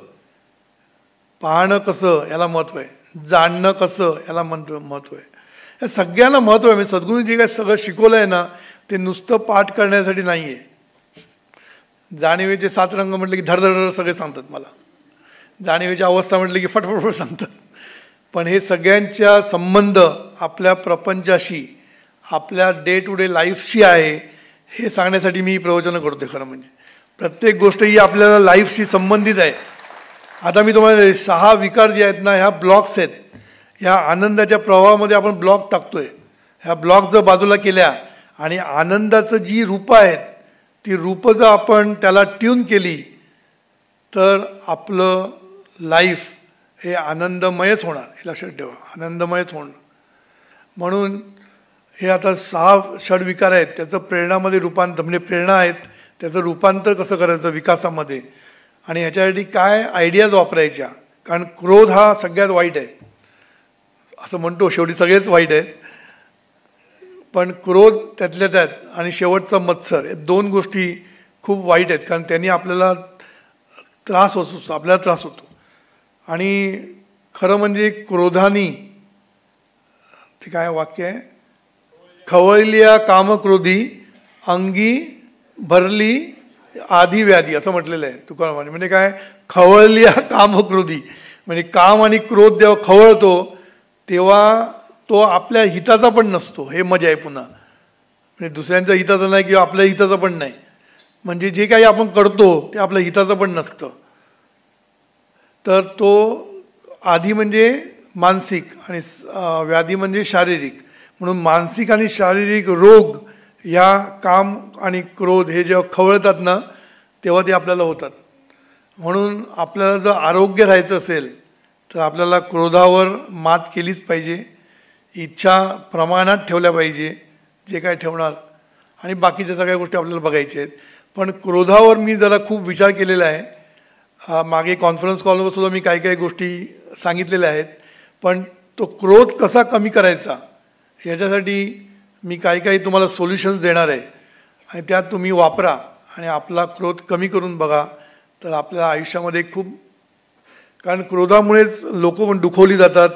कसं याला महत्त्व आहे. जाणणं कसं याला महत्त्व आहे. या सगळ्यांना महत्त्व आहे. म्हणजे सद्गुरूंनी जे काय सगळं शिकवलं आहे ना, ते नुसतं पाठ करण्यासाठी नाही आहे. जाणीवेचे 7 रंग म्हटले की धडधड सगळे सांगतात मला. जाणीवेची अवस्था म्हटली की फटफट सांगतात. पण हे सगळ्यांच्या संबंध आपल्या प्रपंचाशी, आपल्या डे टू डे लाईफशी आहे, हे सांगण्यासाठी मी प्रवचनं करतो. खरं म्हणजे प्रत्येक गोष्ट ही आपल्याला लाईफशी संबंधित आहे. आता मी तुम्हाला 6 विकार जे आहेत ना, ह्या ब्लॉक्स आहेत. ह्या आनंदाच्या प्रवाहामध्ये आपण ब्लॉक टाकतोय. ह्या ब्लॉक जर बाजूला केल्या आणि आनंदाचं जी रूपं आहेत, ती रूपं जर आपण त्याला ट्यून केली, तर आपलं लाईफ हे आनंदमयच होणार. हे लक्षात ठेवा, आनंदमयच होणार. म्हणून हे आता 6 षडविकार आहेत, त्याचं प्रेरणामध्ये रूपांतर, म्हणजे प्रेरणा आहेत, त्याचं रूपांतर कसं करायचं विकासामध्ये, आणि ह्याच्यासाठी काय आयडियाज वापरायच्या. कारण क्रोध हा सगळ्यात वाईट आहे असं म्हणतो. शेवटी सगळेच वाईट आहेत, पण क्रोध त्यातल्या त्यात, आणि शेवटचा मत्सर, या 2 गोष्टी खूप वाईट आहेत. कारण त्यांनी आपल्याला त्रास होतो, आपल्याला त्रास होतो. आणि खरं म्हणजे क्रोधानी, ते काय वाक्य आहे, खवळल्या कामक्रोधी अंगी भरली आधी व्याधी, असं म्हटलेलं आहे तुकारामाने. म्हणजे काय, खवळल्या कामक्रोधी, म्हणजे काम आणि क्रोध जेव्हा खवळतो तेव्हा तो आपल्या हिताचा पण नसतो. हे मजा आहे पुन्हा. म्हणजे दुसऱ्यांच्या हिताचं नाही किंवा आपल्या हिताचं पण नाही. म्हणजे जे काही आपण करतो ते आपल्या हिताचं पण नसतं. तर तो आधी म्हणजे मानसिक आणि व्याधी म्हणजे शारीरिक. म्हणून मानसिक आणि शारीरिक रोग या काम आणि क्रोध हे जेव्हा खवळतात ना, तेव्हा ते आपल्याला होतात. म्हणून आपल्याला जर आरोग्य राहायचं असेल तर आपल्याला क्रोधावर मात केलीच पाहिजे. इच्छा प्रमाणात ठेवल्या पाहिजे जे काय ठेवणार, आणि बाकीच्या सगळ्या गोष्टी आपल्याला बघायच्या आहेत. पण क्रोधावर मी जरा खूप विचार केलेला आहे. मागे कॉन्फरन्स कॉलवर सुद्धा मी काही गोष्टी सांगितलेल्या आहेत. पण तो क्रोध कसा कमी करायचा याच्यासाठी मी काही तुम्हाला सोल्युशन्स देणार आहे, आणि त्यात तुम्ही वापरा आणि आपला क्रोध कमी करून बघा. तर आपल्या आयुष्यामध्ये खूप, कारण क्रोधामुळेच लोक पण दुखवली जातात.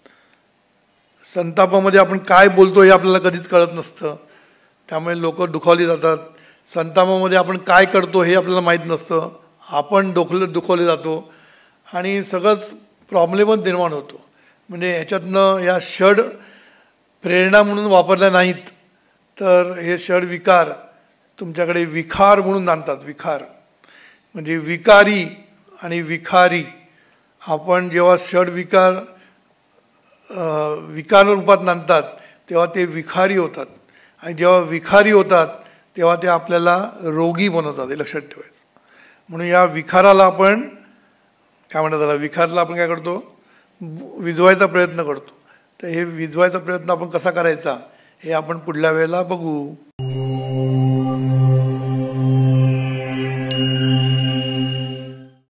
संतापामध्ये आपण काय बोलतो हे आपल्याला कधीच कळत नसतं, त्यामुळे लोक दुखावली जातात. संतापामध्ये आपण काय करतो हे आपल्याला माहीत नसतं, आपण दुखवले जातो, आणि सगळंच प्रॉब्लेमच निर्माण होतो. म्हणजे ह्याच्यातनं या षड प्रेरणा म्हणून वापरल्या नाहीत तर हे षड विकार तुमच्याकडे विखार म्हणून आणतात. विखार म्हणजे विकारी आणि विखारी. आपण जेव्हा षड विकार रूपात आणतात तेव्हा ते विखारी होतात, आणि जेव्हा विखारी होतात तेव्हा ते आपल्याला रोगी बनवतात. हे लक्षात ठेवायचं. म्हणून या विखाराला आपण काय म्हणतात, त्याला विखाराला आपण काय करतो, विझवायचा प्रयत्न करतो. तर हे विझवायचा प्रयत्न आपण कसा करायचा हे आपण पुढल्या वेळेला बघू.